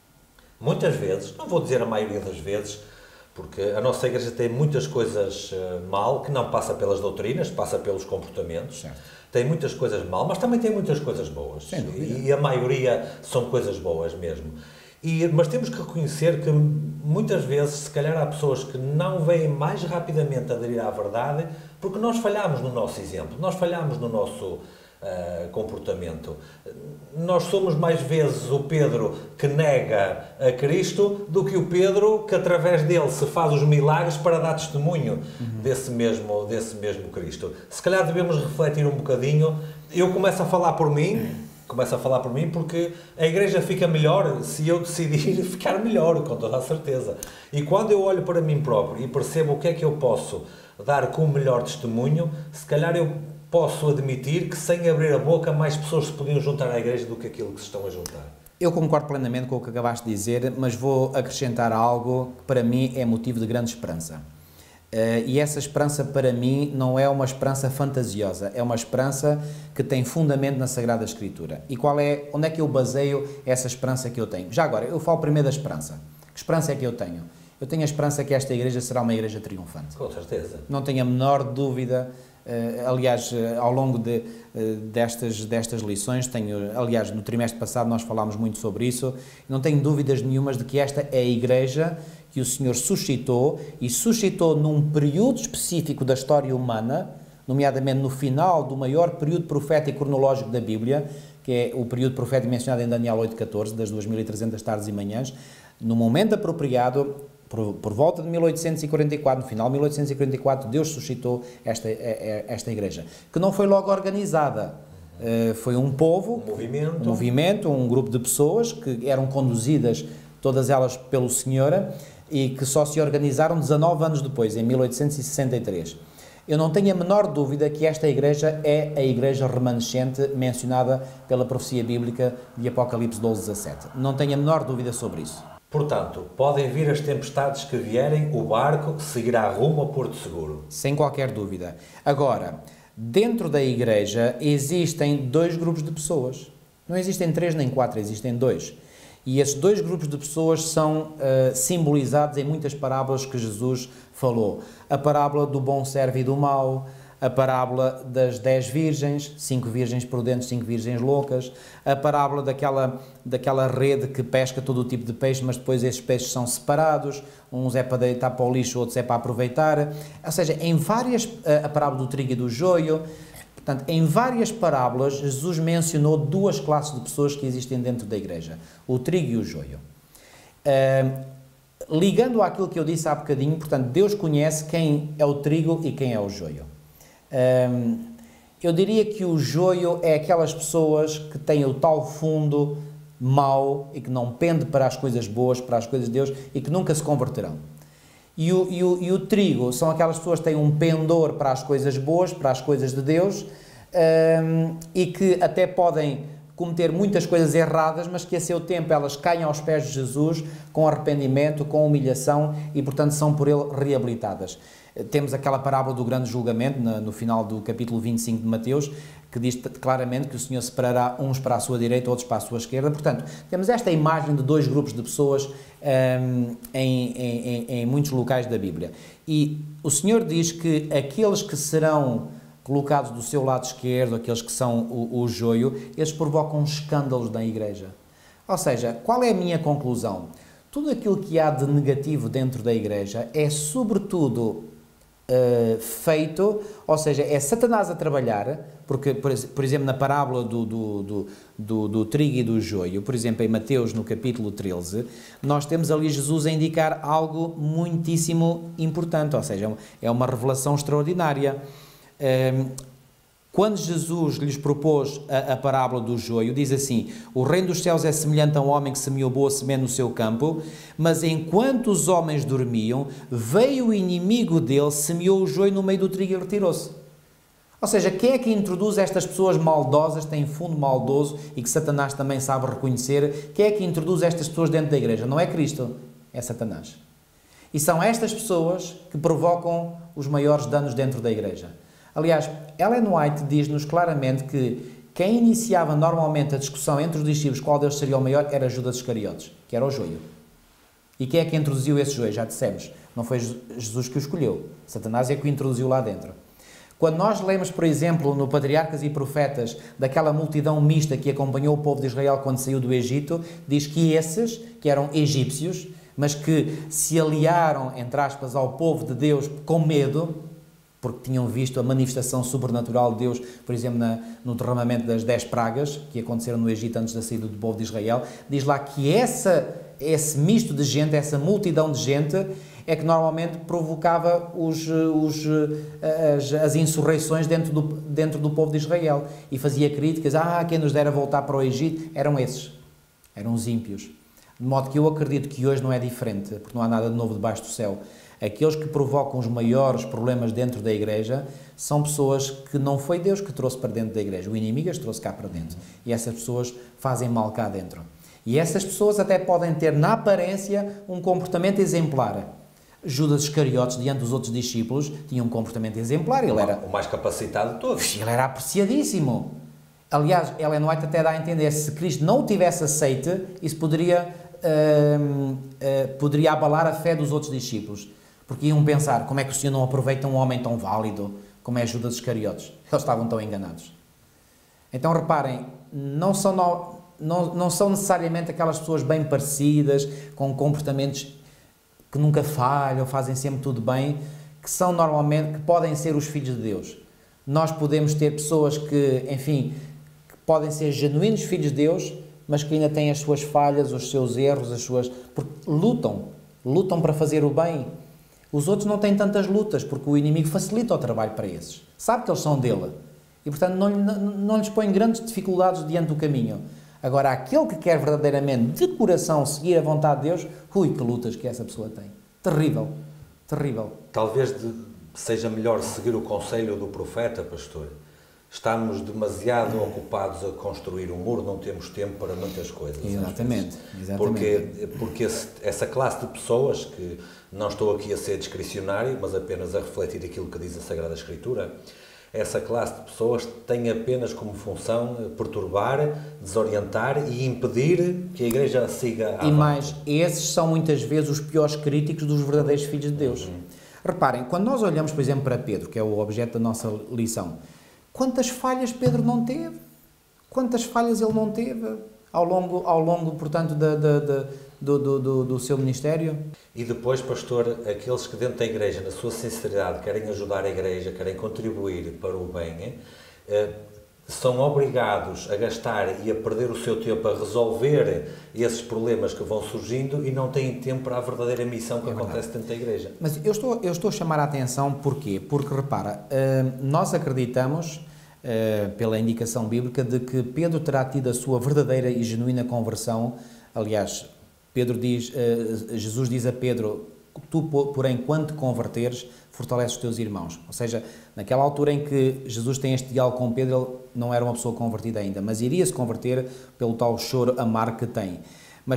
muitas vezes, não vou dizer a maioria das vezes, porque a nossa Igreja tem muitas coisas uh, mal, que não passa pelas doutrinas, passa pelos comportamentos. Certo. Tem muitas coisas mal, mas também tem muitas coisas boas. E, e a maioria são coisas boas mesmo. E, mas temos que reconhecer que muitas vezes, se calhar, há pessoas que não veem mais rapidamente aderir à verdade porque nós falhamos no nosso exemplo, nós falhamos no nosso uh, comportamento. Nós somos mais vezes o Pedro que nega a Cristo do que o Pedro que através dele se faz os milagres para dar testemunho uhum. desse, mesmo, desse mesmo Cristo. Se calhar devemos refletir um bocadinho. Eu começo a falar por mim, começo a falar por mim porque a Igreja fica melhor se eu decidir ficar melhor, com toda a certeza. E quando eu olho para mim próprio e percebo o que é que eu posso dar com o melhor testemunho, se calhar eu posso admitir que sem abrir a boca mais pessoas se podiam juntar à Igreja do que aquilo que se estão a juntar. Eu concordo plenamente com o que acabaste de dizer, mas vou acrescentar algo que para mim é motivo de grande esperança. Uh, e essa esperança para mim não é uma esperança fantasiosa, é uma esperança que tem fundamento na Sagrada Escritura. E qual é, onde é que eu baseio essa esperança que eu tenho? Já agora, eu falo primeiro da esperança. Que esperança é que eu tenho? Eu tenho a esperança que esta Igreja será uma Igreja triunfante. Com certeza. Não tenho a menor dúvida. Uh, aliás, uh, ao longo de, uh, destas, destas lições, tenho, aliás, no trimestre passado nós falámos muito sobre isso, não tenho dúvidas nenhumas de que esta é a Igreja que o Senhor suscitou, e suscitou num período específico da história humana, nomeadamente no final do maior período profético cronológico da Bíblia, que é o período profético mencionado em Daniel oito catorze, das duas mil e trezentas tardes e manhãs, no momento apropriado, Por, por volta de mil oitocentos e quarenta e quatro, no final de mil oitocentos e quarenta e quatro, Deus suscitou esta, esta igreja, que não foi logo organizada, uh, foi um povo, um movimento. um movimento, um grupo de pessoas que eram conduzidas, todas elas pelo Senhor, e que só se organizaram dezanove anos depois, em mil oitocentos e sessenta e três. Eu não tenho a menor dúvida que esta igreja é a igreja remanescente mencionada pela profecia bíblica de Apocalipse doze, dezassete. Não tenho a menor dúvida sobre isso. Portanto, podem vir as tempestades que vierem, o barco seguirá rumo ao Porto Seguro. Sem qualquer dúvida. Agora, dentro da igreja existem dois grupos de pessoas. Não existem três nem quatro, existem dois. E esses dois grupos de pessoas são uh, simbolizados em muitas parábolas que Jesus falou. A parábola do bom servo e do mau, a parábola das dez virgens, cinco virgens prudentes, cinco virgens loucas, a parábola daquela, daquela rede que pesca todo o tipo de peixe, mas depois esses peixes são separados, uns é para deitar para o lixo, outros é para aproveitar. Ou seja, em várias, a parábola do trigo e do joio, portanto, em várias parábolas, Jesus mencionou duas classes de pessoas que existem dentro da igreja, o trigo e o joio. Uh, ligando àquilo que eu disse há bocadinho, portanto, Deus conhece quem é o trigo e quem é o joio. Um, eu diria que o joio é aquelas pessoas que têm o tal fundo mau e que não pende para as coisas boas, para as coisas de Deus e que nunca se converterão. E o, e o, e o trigo são aquelas pessoas que têm um pendor para as coisas boas, para as coisas de Deus um, e que até podem cometer muitas coisas erradas, mas que a seu tempo elas caem aos pés de Jesus com arrependimento, com humilhação e, portanto, são por ele reabilitadas. Temos aquela parábola do grande julgamento, no final do capítulo vinte e cinco de Mateus, que diz claramente que o Senhor separará uns para a sua direita, outros para a sua esquerda. Portanto, temos esta imagem de dois grupos de pessoas um, em, em, em muitos locais da Bíblia. E o Senhor diz que aqueles que serão colocados do seu lado esquerdo, aqueles que são o, o joio, eles provocam escândalos na igreja. Ou seja, qual é a minha conclusão? Tudo aquilo que há de negativo dentro da igreja é sobretudo uh, feito, ou seja, é Satanás a trabalhar, porque, por, por exemplo, na parábola do, do, do, do, do trigo e do joio, por exemplo, em Mateus, no capítulo treze, nós temos ali Jesus a indicar algo muitíssimo importante, ou seja, é uma revelação extraordinária. Um, Quando Jesus lhes propôs a, a parábola do joio, diz assim: o reino dos céus é semelhante a um homem que semeou boa semente no seu campo, mas enquanto os homens dormiam, veio o inimigo dele, semeou o joio no meio do trigo e retirou-se. Ou seja, quem é que introduz estas pessoas maldosas, têm fundo maldoso e que Satanás também sabe reconhecer? Quem é que introduz estas pessoas dentro da igreja? Não é Cristo, é Satanás. E são estas pessoas que provocam os maiores danos dentro da igreja. Aliás, Ellen White diz-nos claramente que quem iniciava normalmente a discussão entre os discípulos qual deles seria o maior era Judas Iscariotes, que era o joio. E quem é que introduziu esse joio? Já dissemos, não foi Jesus que o escolheu, Satanás é que o introduziu lá dentro. Quando nós lemos, por exemplo, no Patriarcas e Profetas, daquela multidão mista que acompanhou o povo de Israel quando saiu do Egito, diz que esses, que eram egípcios, mas que se aliaram, entre aspas, ao povo de Deus com medo, porque tinham visto a manifestação sobrenatural de Deus, por exemplo, na, no derramamento das dez pragas, que aconteceram no Egito antes da saída do povo de Israel, diz lá que essa, esse misto de gente, essa multidão de gente, é que normalmente provocava os, os, as, as insurreições dentro do, dentro do povo de Israel, e fazia críticas: ah, quem nos dera voltar para o Egito, eram esses, eram os ímpios. De modo que eu acredito que hoje não é diferente, porque não há nada de novo debaixo do céu. Aqueles que provocam os maiores problemas dentro da igreja são pessoas que não foi Deus que trouxe para dentro da igreja, o inimigo as trouxe cá para dentro. E essas pessoas fazem mal cá dentro. E essas pessoas até podem ter, na aparência, um comportamento exemplar. Judas Iscariotes, diante dos outros discípulos, tinha um comportamento exemplar. Ele era o mais capacitado de todos. Ele era apreciadíssimo. Aliás, Ellen White até dá a entender, se Cristo não o tivesse aceite, isso poderia, uh, uh, poderia abalar a fé dos outros discípulos. Porque iam pensar: como é que o Senhor não aproveita um homem tão válido como é Judas Iscariotes? Eles estavam tão enganados. Então reparem, não são, no, não, não são necessariamente aquelas pessoas bem parecidas, com comportamentos que nunca falham, fazem sempre tudo bem, que são normalmente, que podem ser os filhos de Deus. Nós podemos ter pessoas que, enfim, que podem ser genuínos filhos de Deus, mas que ainda têm as suas falhas, os seus erros, as suas... porque lutam, lutam para fazer o bem. Os outros não têm tantas lutas, porque o inimigo facilita o trabalho para esses. Sabe que eles são dele. E, portanto, não, não, não lhes põe grandes dificuldades diante do caminho. Agora, aquele que quer verdadeiramente, de coração, seguir a vontade de Deus, ui, que lutas que essa pessoa tem. Terrível. Terrível. Talvez de, seja melhor seguir o conselho do profeta, pastor. Estamos demasiado ocupados a construir um muro, não temos tempo para muitas coisas. Exatamente. Exatamente. Porque, porque esse, essa classe de pessoas, que não estou aqui a ser discricionário, mas apenas a refletir aquilo que diz a Sagrada Escritura, essa classe de pessoas tem apenas como função perturbar, desorientar e impedir que a Igreja siga à E mais, esses são muitas vezes os piores críticos dos verdadeiros filhos de Deus. Uhum. Reparem, quando nós olhamos, por exemplo, para Pedro, que é o objeto da nossa lição, quantas falhas Pedro não teve? Quantas falhas ele não teve ao longo, ao longo portanto, da, da, da, do, do, do, do seu ministério? E depois, pastor, aqueles que dentro da Igreja, na sua sinceridade, querem ajudar a Igreja, querem contribuir para o bem, eh, são obrigados a gastar e a perder o seu tempo a resolver esses problemas que vão surgindo e não têm tempo para a verdadeira missão que é acontece verdade. Dentro da Igreja. Mas eu estou, eu estou a chamar a atenção porquê? Porque, repara, nós acreditamos, pela indicação bíblica, de que Pedro terá tido a sua verdadeira e genuína conversão. Aliás, Pedro diz, Jesus diz a Pedro: tu, porém, quando te converteres, fortalece os teus irmãos. Ou seja, naquela altura em que Jesus tem este diálogo com Pedro, ele não era uma pessoa convertida ainda, mas iria se converter pelo tal choro amargo que tem. Mas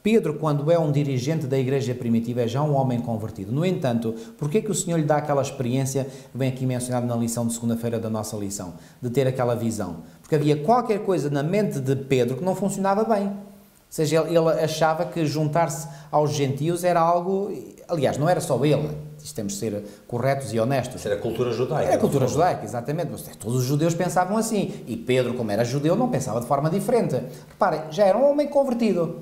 Pedro, quando é um dirigente da igreja primitiva, é já um homem convertido. No entanto, porquê que o Senhor lhe dá aquela experiência, que vem aqui mencionado na lição de segunda-feira da nossa lição, de ter aquela visão? Porque havia qualquer coisa na mente de Pedro que não funcionava bem. Ou seja, ele, ele achava que juntar-se aos gentios era algo... Aliás, não era só ele. Isto temos de ser corretos e honestos. Isso era a cultura judaica. Era a cultura judaica, exatamente. Todos os judeus pensavam assim. E Pedro, como era judeu, não pensava de forma diferente. Reparem, já era um homem convertido.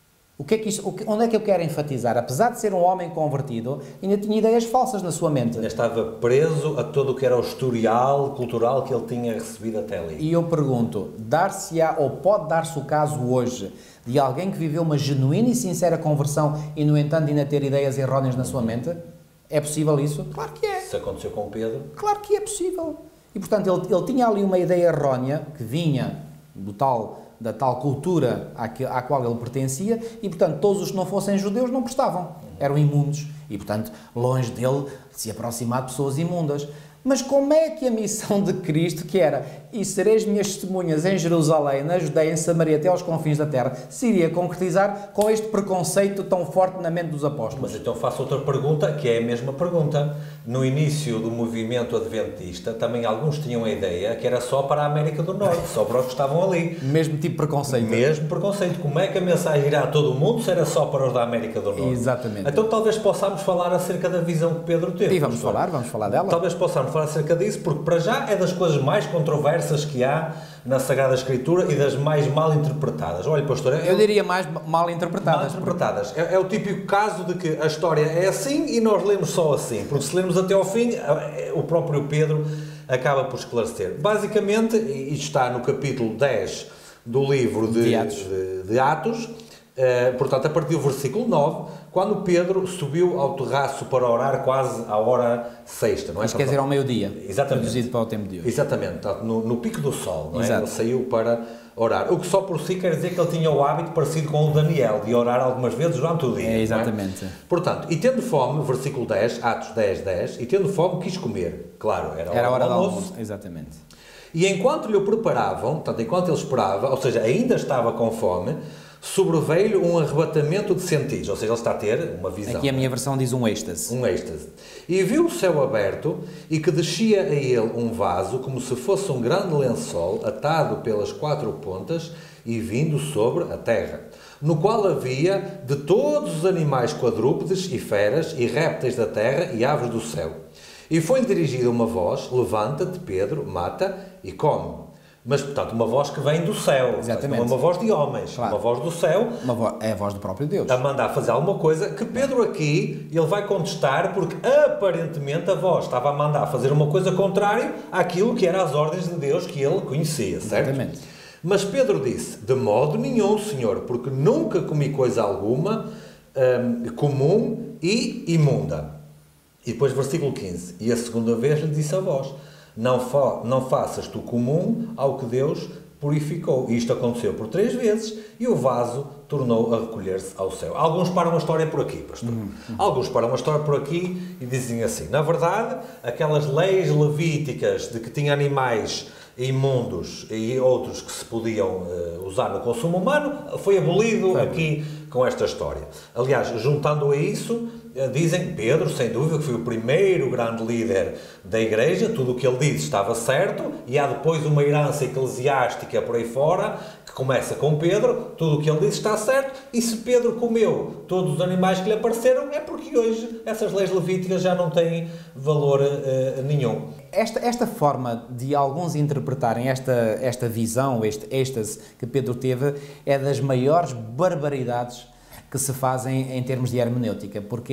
O que é que isto, o que, onde é que eu quero enfatizar? Apesar de ser um homem convertido, ainda tinha ideias falsas na sua mente. Ainda estava preso a todo o que era o historial cultural que ele tinha recebido até ali. E eu pergunto, dar-se-á ou pode dar-se o caso hoje de alguém que viveu uma genuína e sincera conversão e, no entanto, ainda ter ideias erróneas na sua mente? É possível isso? Claro que é. Isso aconteceu com Pedro. Claro que é possível. E, portanto, ele, ele tinha ali uma ideia errónea que vinha do tal... da tal cultura à, que, à qual ele pertencia e, portanto, todos os que não fossem judeus não prestavam, eram imundos e, portanto, longe dele se aproximar de pessoas imundas. Mas como é que a missão de Cristo, que era e sereis minhas testemunhas em Jerusalém, na Judeia, em Samaria, até aos confins da terra, se iria concretizar com este preconceito tão forte na mente dos apóstolos? Mas então faço outra pergunta, que é a mesma pergunta. No início do movimento adventista, também alguns tinham a ideia que era só para a América do Norte, só para os que estavam ali. Mesmo tipo de preconceito. Mesmo preconceito. Como é que a mensagem irá a todo o mundo se era só para os da América do Norte? Exatamente. Então talvez possamos falar acerca da visão que Pedro teve. E vamos falar, vamos falar dela. Talvez possamos falar acerca disso, porque para já é das coisas mais controversas que há na Sagrada Escritura e das mais mal interpretadas. Olha, pastor... Eu, eu diria mais mal interpretadas. Mal interpretadas. É, é o típico caso de que a história é assim e nós lemos só assim, porque se lermos até ao fim, o próprio Pedro acaba por esclarecer. Basicamente, isto está no capítulo dez do livro de, de Atos, de, de Atos uh, portanto, a partir do versículo nove, quando Pedro subiu ao terraço para orar quase à hora sexta, não é? Isto quer dizer ao meio-dia, exatamente, reduzido para o tempo de hoje. Exatamente, portanto, no, no pico do sol, não é? Exato. Ele saiu para orar, o que só por si quer dizer que ele tinha o hábito parecido com o Daniel, de orar algumas vezes durante o dia. É, exatamente. É? Portanto, e tendo fome, versículo dez, Atos dez, dez, e tendo fome quis comer, claro, era a hora, era a hora do almoço. almoço. Exatamente. E enquanto lhe o preparavam, portanto, enquanto ele esperava, ou seja, ainda estava com fome, sobreveio-lhe um arrebatamento de sentidos, ou seja, ele está a ter uma visão. Aqui a minha versão diz um êxtase. Um êxtase. E viu o céu aberto e que descia a ele um vaso, como se fosse um grande lençol, atado pelas quatro pontas e vindo sobre a terra, no qual havia de todos os animais quadrúpedes e feras e répteis da terra e aves do céu. E foi-lhe dirigida uma voz, levanta-te, Pedro, mata e come. Mas, portanto, uma voz que vem do céu. Exatamente. Uma voz de homens. Claro. Uma voz do céu. Uma vo é a voz do próprio Deus. A mandar fazer alguma coisa que Pedro aqui, ele vai contestar porque aparentemente a voz estava a mandar fazer uma coisa contrária àquilo que eram as ordens de Deus que ele conhecia, certo? Exatamente. Mas Pedro disse, de modo nenhum, Senhor, porque nunca comi coisa alguma hum, comum e imunda. E depois versículo quinze, e a segunda vez lhe disse a voz, não, fa não faças tu comum ao que Deus purificou. E isto aconteceu por três vezes e o vaso tornou a recolher-se ao céu. Alguns param a história por aqui, pastor. Uhum, uhum. Alguns param a história por aqui e dizem assim, na verdade, aquelas leis levíticas de que tinha animais imundos e outros que se podiam uh, usar no consumo humano, foi abolido foi aqui com esta história. Aliás, juntando a isso, dizem, Pedro, sem dúvida, que foi o primeiro grande líder da Igreja, tudo o que ele disse estava certo, e há depois uma herança eclesiástica por aí fora, que começa com Pedro, tudo o que ele disse está certo, e se Pedro comeu todos os animais que lhe apareceram, é porque hoje essas leis levíticas já não têm valor uh, nenhum. Esta, esta forma de alguns interpretarem esta, esta visão, este êxtase que Pedro teve, é das maiores barbaridades que se fazem em termos de hermenêutica, porque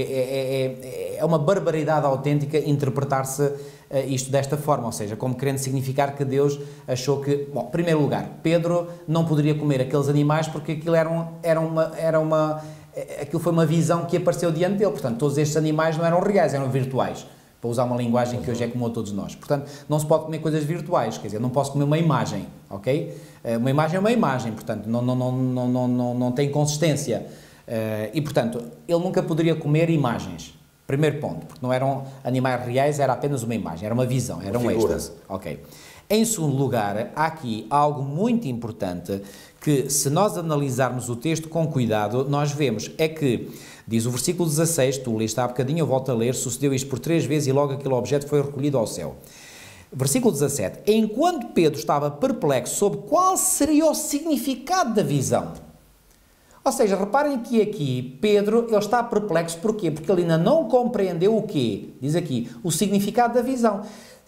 é, é, é uma barbaridade autêntica interpretar-se uh, isto desta forma, ou seja, como querendo significar que Deus achou que, bom, em primeiro lugar, Pedro não poderia comer aqueles animais porque aquilo era, um, era, uma, era uma, aquilo foi uma visão que apareceu diante dele, portanto, todos estes animais não eram reais, eram virtuais, para usar uma linguagem que hoje é comum a todos nós. Portanto, não se pode comer coisas virtuais, quer dizer, não posso comer uma imagem, ok? Uma imagem é uma imagem, portanto, não, não, não, não, não, não, não tem consistência. Uh, e, portanto, ele nunca poderia comer imagens. Primeiro ponto, porque não eram animais reais, era apenas uma imagem, era uma visão, era um êxtase. Ok. Em segundo lugar, há aqui algo muito importante que, se nós analisarmos o texto com cuidado, nós vemos, é que, diz o versículo dezasseis, tu leste há bocadinho, eu volto a ler, sucedeu isto por três vezes e logo aquele objeto foi recolhido ao céu. Versículo dezassete, enquanto Pedro estava perplexo sobre qual seria o significado da visão. Ou seja, reparem que aqui Pedro, ele está perplexo, porquê? Porque ele ainda não compreendeu o quê? Diz aqui, o significado da visão.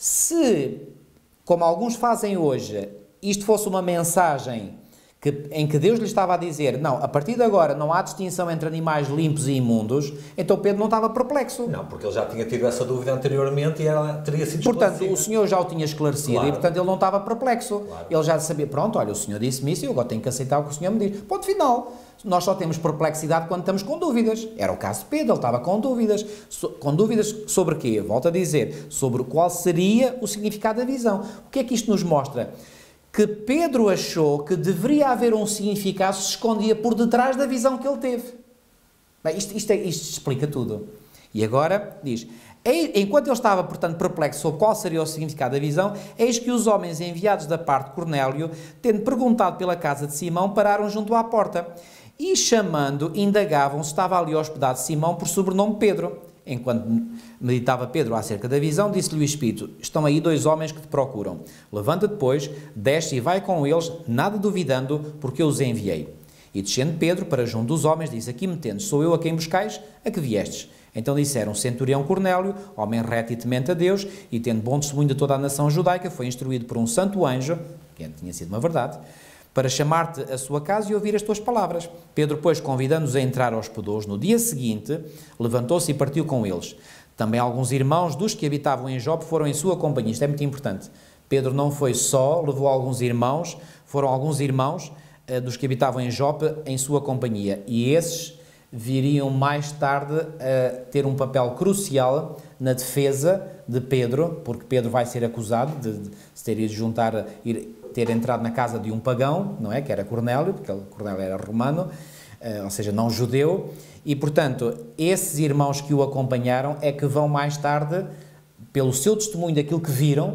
Se, como alguns fazem hoje, isto fosse uma mensagem que, em que Deus lhe estava a dizer, não, a partir de agora não há distinção entre animais limpos e imundos, então Pedro não estava perplexo. Não, porque ele já tinha tido essa dúvida anteriormente e ela teria sido Portanto, esclarecida. o Senhor já o tinha esclarecido, claro. E, portanto, ele não estava perplexo. Claro. Ele já sabia, pronto, olha, o Senhor disse-me isso e eu agora tenho que aceitar o que o Senhor me diz. Ponto final. Nós só temos perplexidade quando estamos com dúvidas. Era o caso de Pedro, ele estava com dúvidas. So, com dúvidas sobre quê? Volto a dizer, sobre qual seria o significado da visão. O que é que isto nos mostra? Que Pedro achou que deveria haver um significado que se escondia por detrás da visão que ele teve. Bem, isto, isto, é, isto explica tudo. E agora diz, enquanto ele estava, portanto, perplexo sobre qual seria o significado da visão, eis que os homens enviados da parte de Cornélio, tendo perguntado pela casa de Simão, pararam junto à porta. E chamando, indagavam se estava ali hospedado Simão por sobrenome Pedro. Enquanto meditava Pedro acerca da visão, disse-lhe o Espírito, estão aí dois homens que te procuram. Levanta-te, pois, desce e vai com eles, nada duvidando, porque eu os enviei. E descendo Pedro para junto dos homens, disse, aqui me tendes, sou eu a quem buscais, a que viestes? Então disseram, centurião Cornélio, homem reto e temente a Deus, e tendo bom testemunho de toda a nação judaica, foi instruído por um santo anjo, que tinha sido uma verdade, para chamar-te à sua casa e ouvir as tuas palavras. Pedro, pois, convidando-os a entrar, hospedou-os. No dia seguinte, levantou-se e partiu com eles. Também alguns irmãos dos que habitavam em Jope foram em sua companhia. Isto é muito importante. Pedro não foi só, levou alguns irmãos, foram alguns irmãos uh, dos que habitavam em Jope em sua companhia. E esses viriam mais tarde a ter um papel crucial na defesa de Pedro, porque Pedro vai ser acusado de, de se ter ido juntar, ir, ter entrado na casa de um pagão, não é? Que era Cornélio, porque Cornélio era romano, uh, ou seja, não judeu, e, portanto, esses irmãos que o acompanharam é que vão mais tarde, pelo seu testemunho daquilo que viram,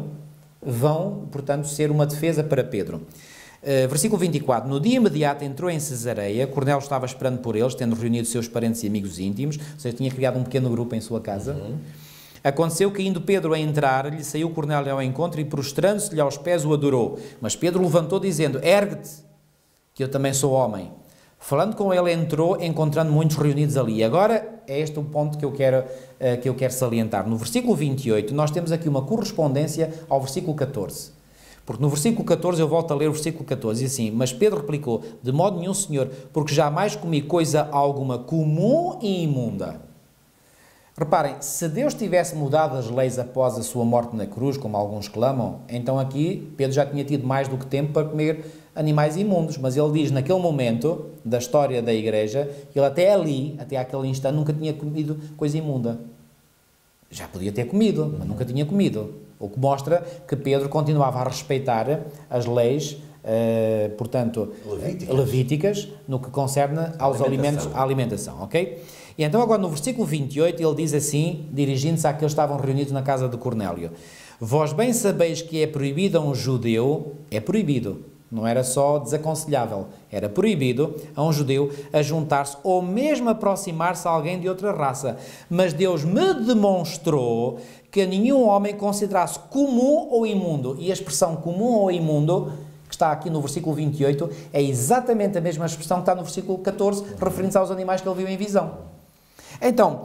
vão, portanto, ser uma defesa para Pedro. Uh, versículo vinte e quatro, no dia imediato entrou em Cesareia, Cornélio estava esperando por eles, tendo reunido seus parentes e amigos íntimos, ou seja, tinha criado um pequeno grupo em sua casa. Uhum. Aconteceu que, indo Pedro a entrar, lhe saiu Cornélio ao encontro e, prostrando-se-lhe aos pés, o adorou. Mas Pedro levantou, dizendo, ergue-te, que eu também sou homem. Falando com ele, entrou, encontrando muitos reunidos ali. Agora, é este o ponto que eu quero, uh, que eu quero salientar. No versículo vinte e oito, nós temos aqui uma correspondência ao versículo catorze. Porque no versículo catorze, eu volto a ler o versículo catorze, e assim, mas Pedro replicou, de modo nenhum, Senhor, porque jamais comi coisa alguma comum e imunda. Reparem, se Deus tivesse mudado as leis após a sua morte na cruz, como alguns clamam, então aqui Pedro já tinha tido mais do que tempo para comer animais imundos, mas ele diz, naquele momento da história da igreja, que ele até ali, até aquele instante, nunca tinha comido coisa imunda. Já podia ter comido, mas nunca tinha comido. O que mostra que Pedro continuava a respeitar as leis, eh, portanto, levíticas. levíticas, no que concerne aos alimentos, à alimentação, ok? E então agora no versículo vinte e oito ele diz assim, dirigindo-se àqueles que estavam reunidos na casa de Cornélio, vós bem sabeis que é proibido a um judeu, é proibido, não era só desaconselhável, era proibido a um judeu a juntar-se ou mesmo aproximar-se a alguém de outra raça, mas Deus me demonstrou que a nenhum homem considerasse comum ou imundo, e a expressão comum ou imundo, que está aqui no versículo vinte e oito, é exatamente a mesma expressão que está no versículo catorze, referindo-se aos animais que ele viu em visão. Então,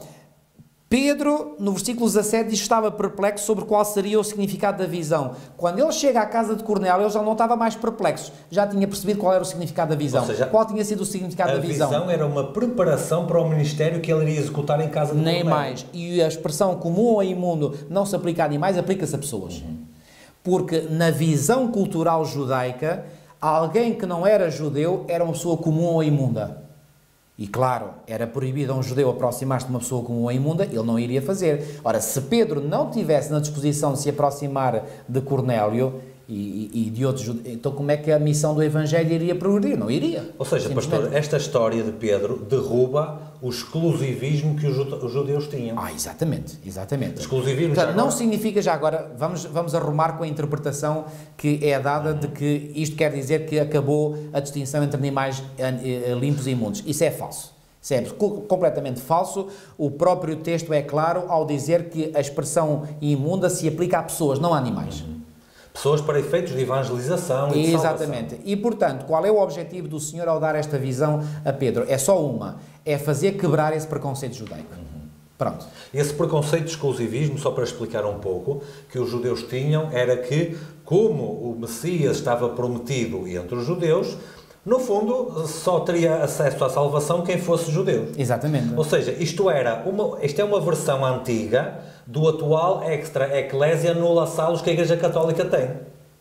Pedro, no versículo dezassete, diz que estava perplexo sobre qual seria o significado da visão. Quando ele chega à casa de Cornélio, ele já não estava mais perplexo, já tinha percebido qual era o significado da visão. Ou seja, qual tinha sido o significado da visão? A visão era uma preparação para o ministério que ele iria executar em casa de Cornélio. Nem mais. E a expressão comum ou imundo não se aplica a animais, aplica-se a pessoas. Uhum. Porque na visão cultural judaica, alguém que não era judeu era uma pessoa comum ou imunda. E claro, era proibido a um judeu aproximar-se de uma pessoa comum ou imunda, ele não iria fazer. Ora, se Pedro não tivesse na disposição de se aproximar de Cornélio, e, e de outros judeus. Então como é que a missão do Evangelho iria progredir? Não iria. Ou seja, pastor, esta história de Pedro derruba o exclusivismo que os judeus tinham. Ah, exatamente, exatamente. Exclusivismo. Portanto, não significa, já agora, vamos, vamos arrumar com a interpretação que é dada de que isto quer dizer que acabou a distinção entre animais limpos e imundos. Isso é falso. Isso é completamente falso. O próprio texto é claro ao dizer que a expressão imunda se aplica a pessoas, não a animais. Uhum. Pessoas para efeitos de evangelização e de Exatamente. salvação. E, portanto, qual é o objetivo do Senhor ao dar esta visão a Pedro? É só uma. É fazer quebrar esse preconceito judaico. Uhum. Pronto. Esse preconceito de exclusivismo, só para explicar um pouco, que os judeus tinham, era que, como o Messias estava prometido entre os judeus, no fundo, só teria acesso à salvação quem fosse judeu. Exatamente. Ou seja, isto, era uma, isto é uma versão antiga do atual extra ecclesia nulla salus que a Igreja Católica tem.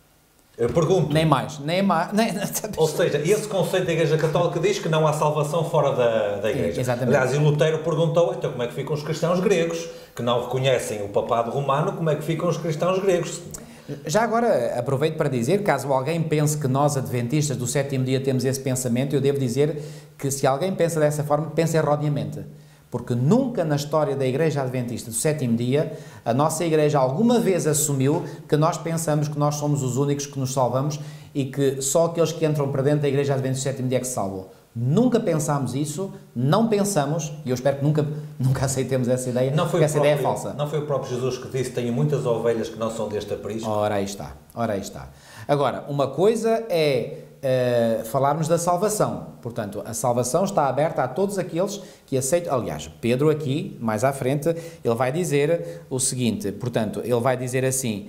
Eu pergunto. Nem mais, nem mais. Nem... Ou seja, esse conceito da Igreja Católica diz que não há salvação fora da, da Igreja. Exatamente. Aliás, e Lutero perguntou, então como é que ficam os cristãos gregos, que não reconhecem o papado romano, como é que ficam os cristãos gregos? Já agora, aproveito para dizer, caso alguém pense que nós, adventistas do sétimo dia, temos esse pensamento, eu devo dizer que se alguém pensa dessa forma, pensa erroneamente. Porque nunca na história da Igreja Adventista do sétimo dia, a nossa Igreja alguma vez assumiu que nós pensamos que nós somos os únicos que nos salvamos e que só aqueles que entram para dentro da Igreja Adventista do sétimo dia é que se salvam. Nunca pensámos isso, não pensamos, e eu espero que nunca, nunca aceitemos essa ideia, não foi porque essa próprio, ideia é falsa. Não foi o próprio Jesus que disse, tenho muitas ovelhas que não são deste aprisco? Ora aí está, ora aí está. Agora, uma coisa é uh, falarmos da salvação. Portanto, a salvação está aberta a todos aqueles que aceitam. Aliás, Pedro aqui, mais à frente, ele vai dizer o seguinte, portanto, ele vai dizer assim,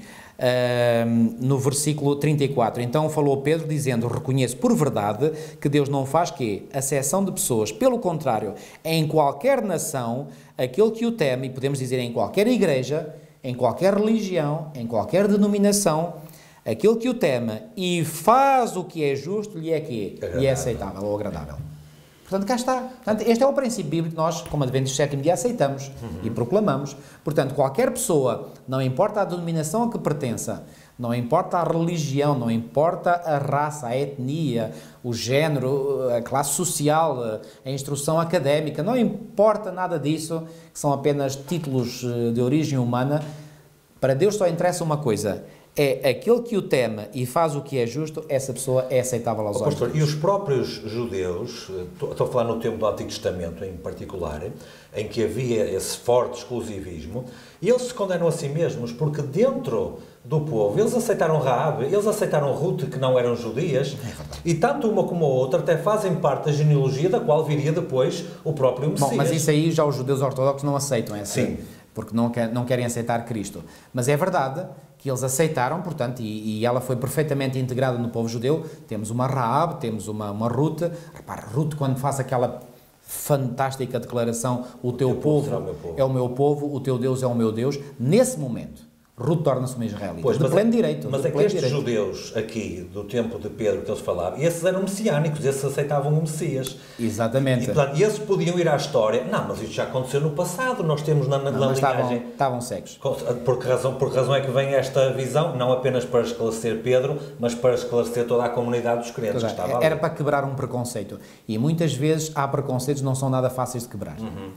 uh, no versículo trinta e quatro, então falou Pedro dizendo, reconheço por verdade que Deus não faz quê? Acepção de pessoas, pelo contrário, em qualquer nação, aquele que o teme, e podemos dizer em qualquer igreja, em qualquer religião, em qualquer denominação, aquele que o teme e faz o que é justo, lhe é que lhe é aceitável ou agradável. Portanto, cá está. Portanto, este é o princípio bíblico que nós, como adventistas do sétimo dia, aceitamos uhum. e proclamamos. Portanto, qualquer pessoa, não importa a denominação a que pertença, não importa a religião, não importa a raça, a etnia, o género, a classe social, a instrução académica, não importa nada disso, que são apenas títulos de origem humana, para Deus só interessa uma coisa, é aquele que o teme e faz o que é justo, essa pessoa é aceitável aos oh, olhos. Pastor, e os próprios judeus, estou a falar no tempo do Antigo Testamento em particular, em que havia esse forte exclusivismo, e eles se condenam a si mesmos, porque dentro do povo, eles aceitaram Raabe, eles aceitaram Ruth, que não eram judias, é e tanto uma como a outra até fazem parte da genealogia da qual viria depois o próprio Messias. Bom, mas isso aí já os judeus ortodoxos não aceitam, é assim? Sim. Porque não, quer, não querem aceitar Cristo. Mas é verdade que eles aceitaram, portanto, e, e ela foi perfeitamente integrada no povo judeu. Temos uma Raabe, temos uma, uma Ruth. Repara, Ruth, quando faz aquela fantástica declaração, o, o teu, teu povo, povo, povo é o meu povo, o teu Deus é o meu Deus, nesse momento, Ruth torna-se uma israelita, pois, de mas pleno é, direito. Mas é que estes direito. judeus aqui, do tempo de Pedro, que eles falavam, esses eram messiânicos, esses aceitavam o Messias. Exatamente. E, portanto, esses podiam ir à história. Não, mas isto já aconteceu no passado, nós temos na, na, não, na mas linhagem... Estavam, estavam cegos. Por que, razão, por que razão é que vem esta visão? Não apenas para esclarecer Pedro, mas para esclarecer toda a comunidade dos crentes. Pois que é, estava era ali. para quebrar um preconceito. E muitas vezes há preconceitos que não são nada fáceis de quebrar. Uhum.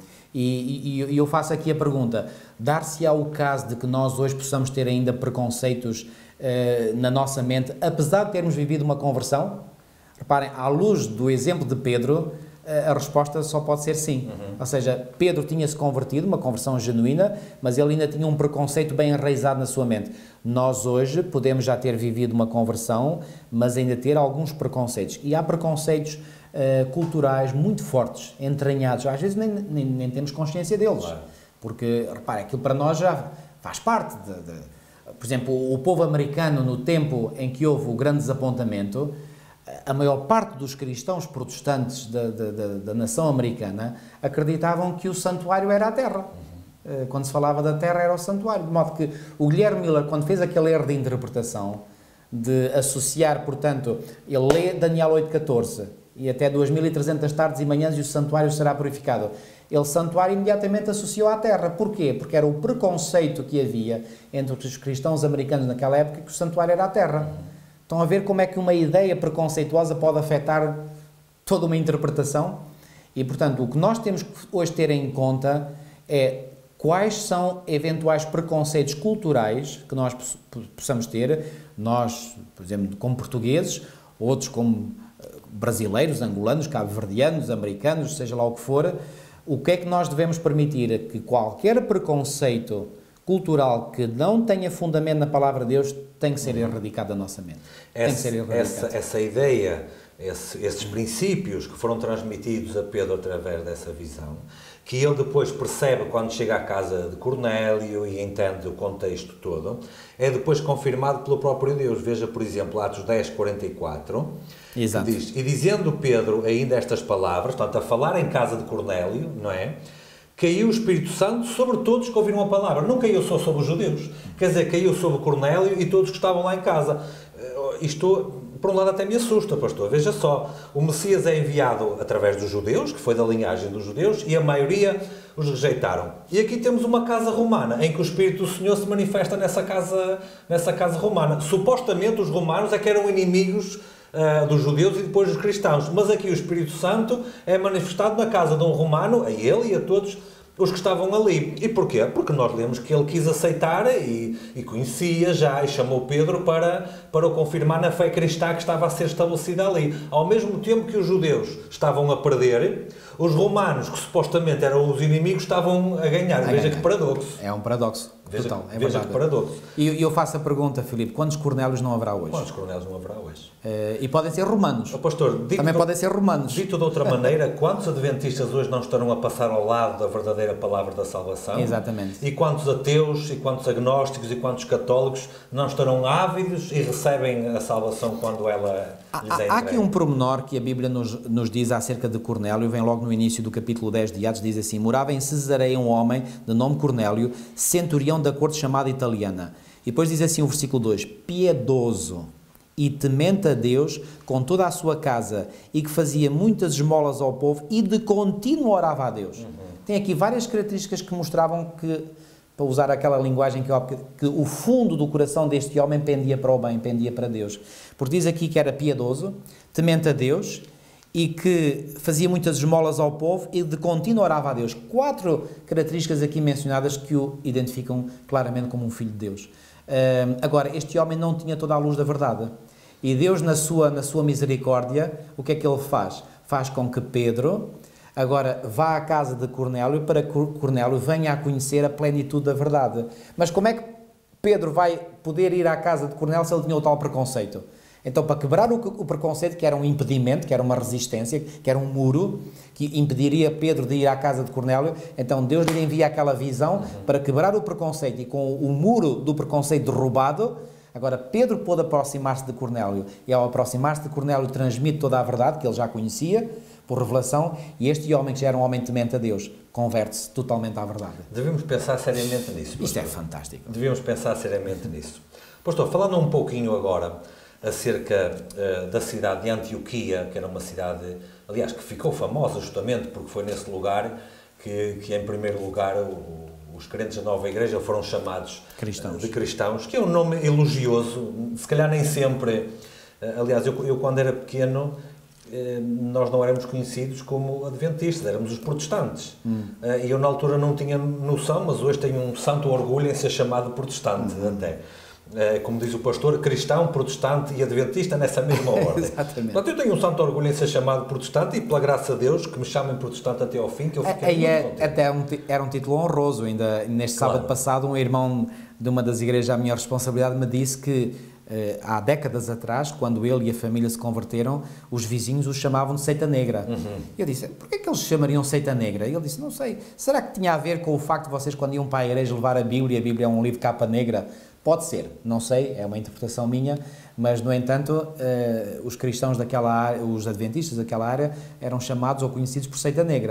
E, e, e eu faço aqui a pergunta, dar-se-á o caso de que nós hoje possamos ter ainda preconceitos eh, na nossa mente, apesar de termos vivido uma conversão? Reparem, à luz do exemplo de Pedro, eh, a resposta só pode ser sim. Uhum. Ou seja, Pedro tinha-se convertido, uma conversão genuína, mas ele ainda tinha um preconceito bem enraizado na sua mente. Nós hoje podemos já ter vivido uma conversão, mas ainda ter alguns preconceitos. E há preconceitos Uh, culturais muito fortes, entranhados, às vezes nem, nem, nem temos consciência deles, claro. Porque, repare, aquilo para nós já faz parte de, de, por exemplo, o povo americano no tempo em que houve o grande desapontamento, a maior parte dos cristãos protestantes da, da, da, da nação americana acreditavam que o santuário era a terra. Uhum. Uh, quando se falava da terra era o santuário, de modo que o Guilherme Miller, quando fez aquele erro de interpretação, de associar, portanto, ele lê Daniel oito catorze, e até duas mil e trezentas tardes e manhãs e o santuário será purificado. Ele, santuário, imediatamente associou à terra. Porquê? Porque era o preconceito que havia entre os cristãos americanos naquela época que o santuário era a terra. Estão a ver como é que uma ideia preconceituosa pode afetar toda uma interpretação? E, portanto, o que nós temos que hoje ter em conta é quais são eventuais preconceitos culturais que nós possamos ter, nós, por exemplo, como portugueses, outros como brasileiros, angolanos, cabo-verdianos, americanos, seja lá o que for. O que é que nós devemos permitir? Que qualquer preconceito cultural que não tenha fundamento na palavra de Deus tem que ser erradicado da nossa mente. Essa, tem que ser erradicado. Essa, essa ideia, esse, esses princípios que foram transmitidos a Pedro através dessa visão, que ele depois percebe quando chega à casa de Cornélio e entende o contexto todo, é depois confirmado pelo próprio Deus. Veja, por exemplo, Atos dez, quarenta e quatro, Exato. Que diz, e dizendo Pedro ainda estas palavras, portanto, a falar em casa de Cornélio, não é? Caiu o Espírito Santo sobre todos que ouviram a palavra. Não caiu só sobre os judeus. Quer dizer, caiu sobre Cornélio e todos que estavam lá em casa. Isto, por um lado, até me assusta, pastor. Veja só, o Messias é enviado através dos judeus, que foi da linhagem dos judeus, e a maioria os rejeitaram. E aqui temos uma casa romana, em que o Espírito do Senhor se manifesta nessa casa, nessa casa romana. Supostamente, os romanos é que eram inimigos Uh, dos judeus e depois dos cristãos, mas aqui o Espírito Santo é manifestado na casa de um romano, a ele e a todos os que estavam ali. E porquê? Porque nós lemos que ele quis aceitar e, e conhecia já e chamou Pedro para, para o confirmar na fé cristã que estava a ser estabelecida ali. Ao mesmo tempo que os judeus estavam a perder, os romanos, que supostamente eram os inimigos, estavam a ganhar. A Veja ganhar. Que paradoxo. É um paradoxo. Veja, Total, é veja que paradoxo. E eu faço a pergunta, Filipe, quantos Cornélios não haverá hoje? Quantos Cornélios não haverá hoje? Uh, e podem ser romanos. Oh, pastor, Também de, podem ser romanos. Dito de outra maneira, quantos adventistas hoje não estarão a passar ao lado da verdadeira palavra da salvação? Exatamente. E quantos ateus, e quantos agnósticos, e quantos católicos não estarão ávidos e recebem a salvação quando ela lhes é entregue? Há aqui um pormenor que a Bíblia nos, nos diz acerca de Cornélio, vem logo no início do capítulo dez de Atos, diz assim: morava em Cesareia um homem de nome Cornélio, centurião da corte chamada italiana. E depois diz assim o versículo dois: piedoso e temente a Deus com toda a sua casa, e que fazia muitas esmolas ao povo e de contínuo orava a Deus. Uhum. Tem aqui várias características que mostravam que, para usar aquela linguagem que, eu, que o fundo do coração deste homem pendia para o bem, pendia para Deus. Porque diz aqui que era piedoso, temente a Deus e que fazia muitas esmolas ao povo e de contínuo orava a Deus. Quatro características aqui mencionadas que o identificam claramente como um filho de Deus. Uh, agora, este homem não tinha toda a luz da verdade. E Deus, na sua, na sua misericórdia, o que é que ele faz? Faz com que Pedro agora vá à casa de Cornélio para que Cornélio venha a conhecer a plenitude da verdade. Mas como é que Pedro vai poder ir à casa de Cornélio se ele tinha o tal preconceito? Então, para quebrar o, o preconceito, que era um impedimento, que era uma resistência, que era um muro, que impediria Pedro de ir à casa de Cornélio, então Deus lhe envia aquela visão uhum. para quebrar o preconceito, e com o muro do preconceito derrubado, agora Pedro pôde aproximar-se de Cornélio, e ao aproximar-se de Cornélio transmite toda a verdade, que ele já conhecia, por revelação, e este homem, que já era um homem temente a Deus, converte-se totalmente à verdade. Devemos pensar seriamente nisso. Pastor. Isto é fantástico. Devemos pensar seriamente nisso. Pastor, falando um pouquinho agora acerca uh, da cidade de Antioquia, que era uma cidade, aliás, que ficou famosa justamente porque foi nesse lugar que, que em primeiro lugar, o, os crentes da nova igreja foram chamados cristãos. de cristãos, que é um nome elogioso, se calhar nem sempre. Uh, aliás, eu, eu quando era pequeno, uh, nós não éramos conhecidos como adventistas, éramos os protestantes. Hum. Uh, e eu na altura não tinha noção, mas hoje tenho um santo orgulho em ser chamado protestante, hum. até. Como diz o pastor, cristão, protestante e adventista nessa mesma ordem. Exatamente. Portanto, eu tenho um santo orgulho em ser chamado protestante e, pela graça de Deus, que me chamem protestante até ao fim, que eu fiquei muito é, contente. Até um, era um título honroso. Ainda neste claro. sábado passado, um irmão de uma das igrejas à minha responsabilidade me disse que eh, há décadas atrás, quando ele e a família se converteram, os vizinhos os chamavam de seita negra. Uhum. Eu disse, porquê que eles chamariam seita negra? E ele disse, não sei, será que tinha a ver com o facto de vocês, quando iam para a igreja, levar a Bíblia, a Bíblia é um livro de capa negra? Pode ser, não sei, é uma interpretação minha, mas, no entanto, eh, os cristãos daquela área, os adventistas daquela área, eram chamados ou conhecidos por seita negra.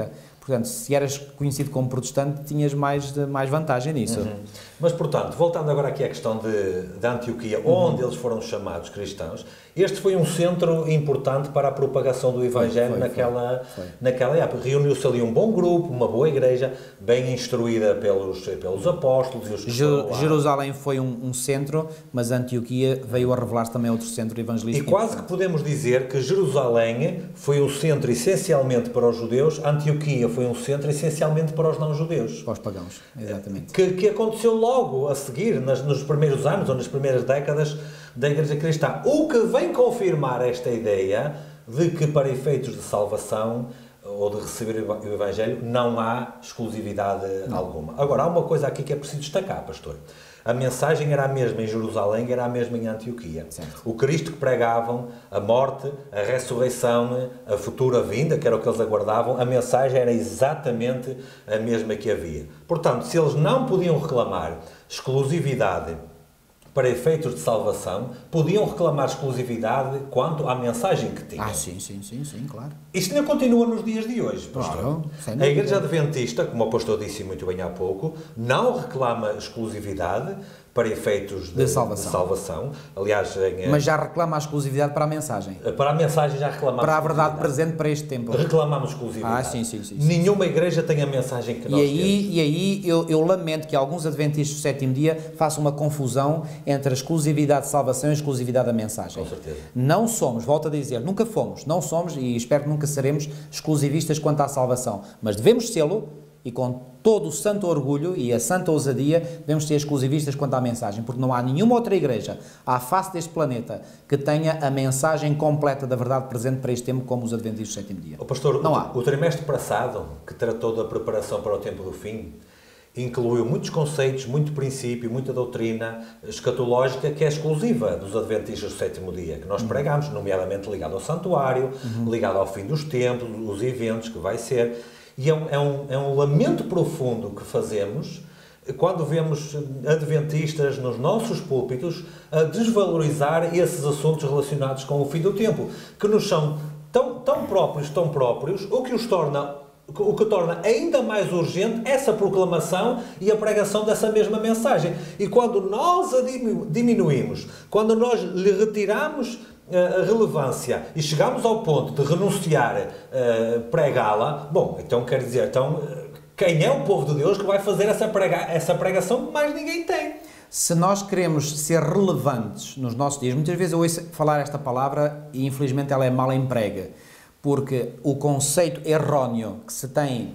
Portanto, se eras conhecido como protestante, tinhas mais, mais vantagem nisso. Uhum. Mas, portanto, voltando agora aqui à questão de, de Antioquia, uhum. onde eles foram chamados cristãos, este foi um centro importante para a propagação do Evangelho foi, foi, naquela, foi. naquela época. Reuniu-se ali um bom grupo, uma boa igreja, bem instruída pelos, pelos apóstolos e os que Jer Jerusalém foi um, um centro, mas Antioquia veio a revelar-se também outro centro evangelístico. E quase que podemos dizer que Jerusalém foi um centro essencialmente para os judeus, Antioquia foi um centro essencialmente para os não-judeus. Para os pagãos, exatamente. Que, que aconteceu logo a seguir, nas, nos primeiros anos ou nas primeiras décadas da Igreja Cristã. O que vem confirmar esta ideia de que para efeitos de salvação ou de receber o Evangelho não há exclusividade não. alguma. Agora, há uma coisa aqui que é preciso destacar, pastor. A mensagem era a mesma em Jerusalém, era a mesma em Antioquia. Certo. O Cristo que pregavam, a morte, a ressurreição, a futura vinda, que era o que eles aguardavam, a mensagem era exatamente a mesma que havia. Portanto, se eles não podiam reclamar exclusividade para efeitos de salvação, podiam reclamar exclusividade quanto à mensagem que tinham. Ah, sim, sim, sim, sim, claro. Isto ainda continua nos dias de hoje, pastor. Claro, a Igreja Adventista, como o pastor disse muito bem há pouco, não reclama exclusividade para efeitos de, de, salvação. de salvação. Aliás, em, mas já reclama a exclusividade para a mensagem. Para a mensagem já reclamamos. Para a verdade presente para este tempo. Reclamamos exclusividade. Ah, sim, sim, sim, Nenhuma sim. igreja tem a mensagem que e nós aí, temos. E aí eu, eu lamento que alguns adventistas do sétimo dia façam uma confusão entre a exclusividade de salvação e a exclusividade da mensagem. Com certeza. Não somos, volto a dizer, nunca fomos, não somos e espero que nunca seremos exclusivistas quanto à salvação. Mas devemos sê-lo e com todo o santo orgulho e a santa ousadia devemos ser exclusivistas quanto à mensagem, porque não há nenhuma outra igreja à face deste planeta que tenha a mensagem completa da verdade presente para este tempo como os adventistas do sétimo dia. O pastor, não o, há. o trimestre passado, que tratou da preparação para o tempo do fim, incluiu muitos conceitos, muito princípio, muita doutrina escatológica que é exclusiva dos adventistas do sétimo dia, que nós pregamos, nomeadamente ligado ao santuário, uhum. ligado ao fim dos tempos, os eventos que vai ser. E é um, é, um, é um lamento profundo que fazemos quando vemos adventistas nos nossos púlpitos a desvalorizar esses assuntos relacionados com o fim do tempo, que nos são tão, tão próprios, tão próprios, o que os torna, o que torna ainda mais urgente essa proclamação e a pregação dessa mesma mensagem. E quando nós a diminuímos, quando nós lhe retiramos a relevância e chegamos ao ponto de renunciar uh, pregá-la, bom, então quer dizer, então, quem é o povo de Deus que vai fazer essa, prega essa pregação que mais ninguém tem? Se nós queremos ser relevantes nos nossos dias, muitas vezes eu ouço falar esta palavra e infelizmente ela é mal emprega, porque o conceito erróneo que se tem,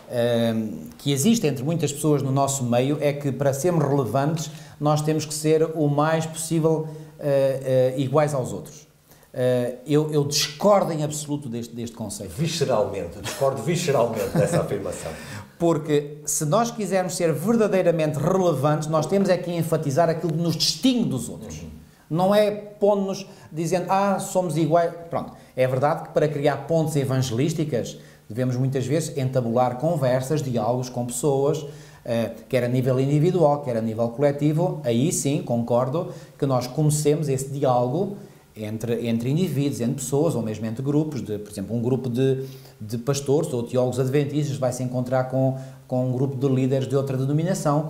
uh, que existe entre muitas pessoas no nosso meio, é que para sermos relevantes nós temos que ser o mais possível Uh, uh, iguais aos outros. Uh, eu, eu discordo em absoluto deste, deste conceito. Visceralmente, discordo visceralmente dessa afirmação. Porque se nós quisermos ser verdadeiramente relevantes, nós temos é que enfatizar aquilo que nos distingue dos outros. Uhum. Não é pondo-nos dizendo, ah, somos iguais. Pronto, é verdade que para criar pontes evangelísticas devemos muitas vezes entabular conversas, diálogos com pessoas, Uh, quer a nível individual, quer a nível coletivo, aí sim, concordo, que nós comecemos esse diálogo entre, entre indivíduos, entre pessoas, ou mesmo entre grupos, de, por exemplo, um grupo de, de pastores ou teólogos adventistas vai se encontrar com, com um grupo de líderes de outra denominação.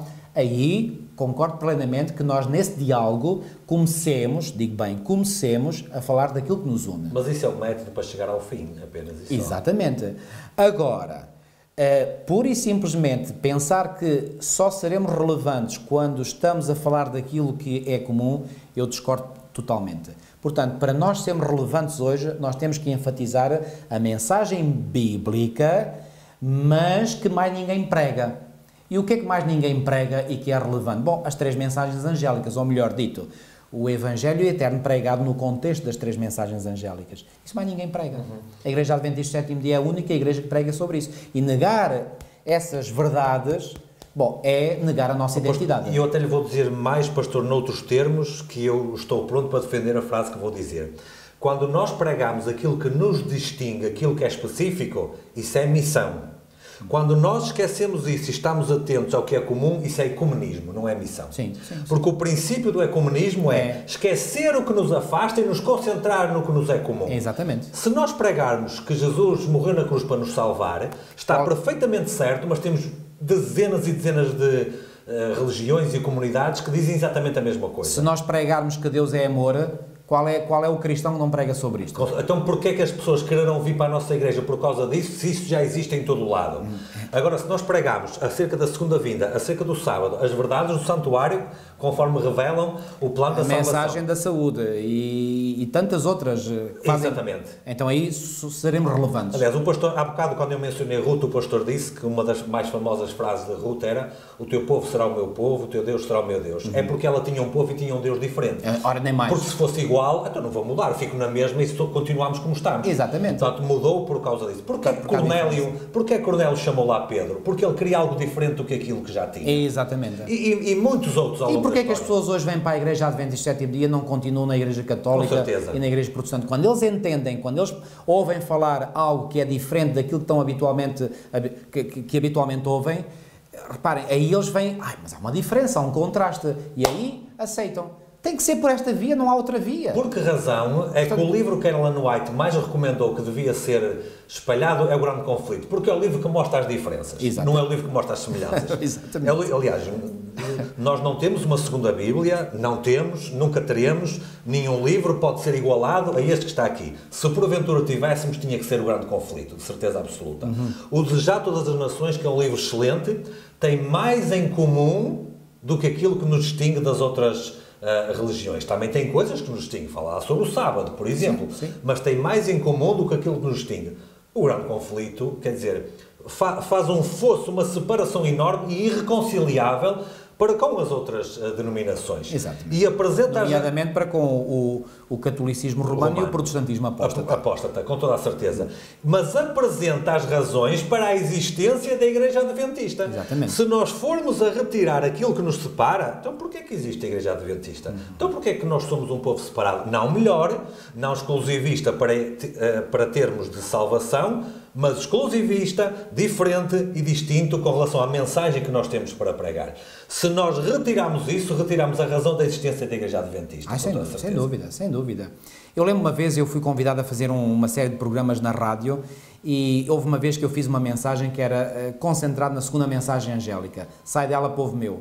Aí, concordo plenamente que nós, nesse diálogo, comecemos, digo bem, comecemos a falar daquilo que nos une. Mas isso é o método para chegar ao fim, apenas isso. Exatamente. Agora... Uh, pura e simplesmente pensar que só seremos relevantes quando estamos a falar daquilo que é comum, eu discordo totalmente. Portanto, para nós sermos relevantes hoje, nós temos que enfatizar a mensagem bíblica, mas que mais ninguém prega. E o que é que mais ninguém prega e que é relevante? Bom, as três mensagens angélicas, ou melhor dito, o Evangelho eterno pregado no contexto das três mensagens angélicas. Isso mais ninguém prega. Uhum. A Igreja Adventista do sétimo dia é a única igreja que prega sobre isso. E negar essas verdades, bom, é negar a nossa identidade. E eu até lhe vou dizer mais, pastor, noutros termos, que eu estou pronto para defender a frase que vou dizer. Quando nós pregamos aquilo que nos distingue, aquilo que é específico, isso é missão. Quando nós esquecemos isso e estamos atentos ao que é comum, isso é ecumenismo, não é missão. Sim, sim, sim. Porque o princípio do ecumenismo é, É. esquecer o que nos afasta e nos concentrar no que nos é comum. Exatamente. Se nós pregarmos que Jesus morreu na cruz para nos salvar, está Qual- perfeitamente certo, mas temos dezenas e dezenas de uh, religiões e comunidades que dizem exatamente a mesma coisa. Se nós pregarmos que Deus é amor, qual é, qual é o cristão que não prega sobre isto? Então porquê é que as pessoas quererão vir para a nossa igreja por causa disso, se isso já existe em todo o lado? Agora, se nós pregarmos acerca da segunda vinda, acerca do sábado, as verdades do santuário, conforme revelam o plano da A salvação. mensagem da saúde e, e tantas outras eh, que fazem... Exatamente. Então aí su- seremos relevantes. Aliás, o pastor, há bocado, quando eu mencionei Ruth, o pastor disse que uma das mais famosas frases de Ruth era: o teu povo será o meu povo, o teu Deus será o meu Deus. Uhum. É porque ela tinha um povo e tinha um Deus diferente. Eh, Ora, nem mais. Porque se fosse igual, então não vou mudar, fico na mesma e continuamos como estamos. Exatamente. Portanto, mudou por causa disso. Porquê que Por causa Cornélio, porquê Cornélio chamou lá Pedro? Porque ele queria algo diferente do que aquilo que já tinha. Exatamente. E, e, e muitos outros ao E longo porquê da que as história. pessoas hoje vêm para a Igreja Adventista Sétimo Dia e não continuam na Igreja Católica Com certeza. e na Igreja Protestante? Quando eles entendem, quando eles ouvem falar algo que é diferente daquilo que estão habitualmente, que, que, que habitualmente ouvem, reparem, aí eles vêm, ai, mas há uma diferença, há um contraste, e aí aceitam. Tem que ser por esta via, não há outra via. Por que razão é que o livro que Ellen White mais recomendou que devia ser espalhado é o Grande Conflito? Porque é o livro que mostra as diferenças, Exatamente. não é o livro que mostra as semelhanças. Exatamente. É o- aliás, nós não temos uma segunda Bíblia, não temos, nunca teremos, nenhum livro pode ser igualado a este que está aqui. Se porventura tivéssemos, tinha que ser o Grande Conflito, de certeza absoluta. Uhum. O Desejar Todas as Nações, que é um livro excelente, tem mais em comum do que aquilo que nos distingue das outras Uh, religiões. Também tem coisas que nos distinguem, falar sobre o sábado, por exemplo, Sim, sim. mas tem mais em comum do que aquilo que nos distingue. O Grande Conflito, quer dizer, fa faz um fosso, uma separação enorme e irreconciliável para com as outras uh, denominações. Exatamente. E apresenta as... Nomeadamente para com o, o catolicismo romano, Romano. e o protestantismo apóstata. Apóstata, com toda a certeza. Mas apresenta as razões para a existência da Igreja Adventista. Exatamente. Se nós formos a retirar aquilo que nos separa, então porquê é que existe a Igreja Adventista? Uhum. Então porquê é que nós somos um povo separado? Não melhor, não exclusivista para, eh, para termos de salvação, mas exclusivista, diferente e distinto com relação à mensagem que nós temos para pregar. Se nós retirarmos isso, retiramos a razão da existência da Igreja Adventista. Ah, com sem, toda a sem certeza. dúvida, sem dúvida. Eu lembro uma vez, eu fui convidado a fazer um, uma série de programas na rádio e houve uma vez que eu fiz uma mensagem que era uh, concentrada na segunda mensagem angélica. Sai dela, povo meu.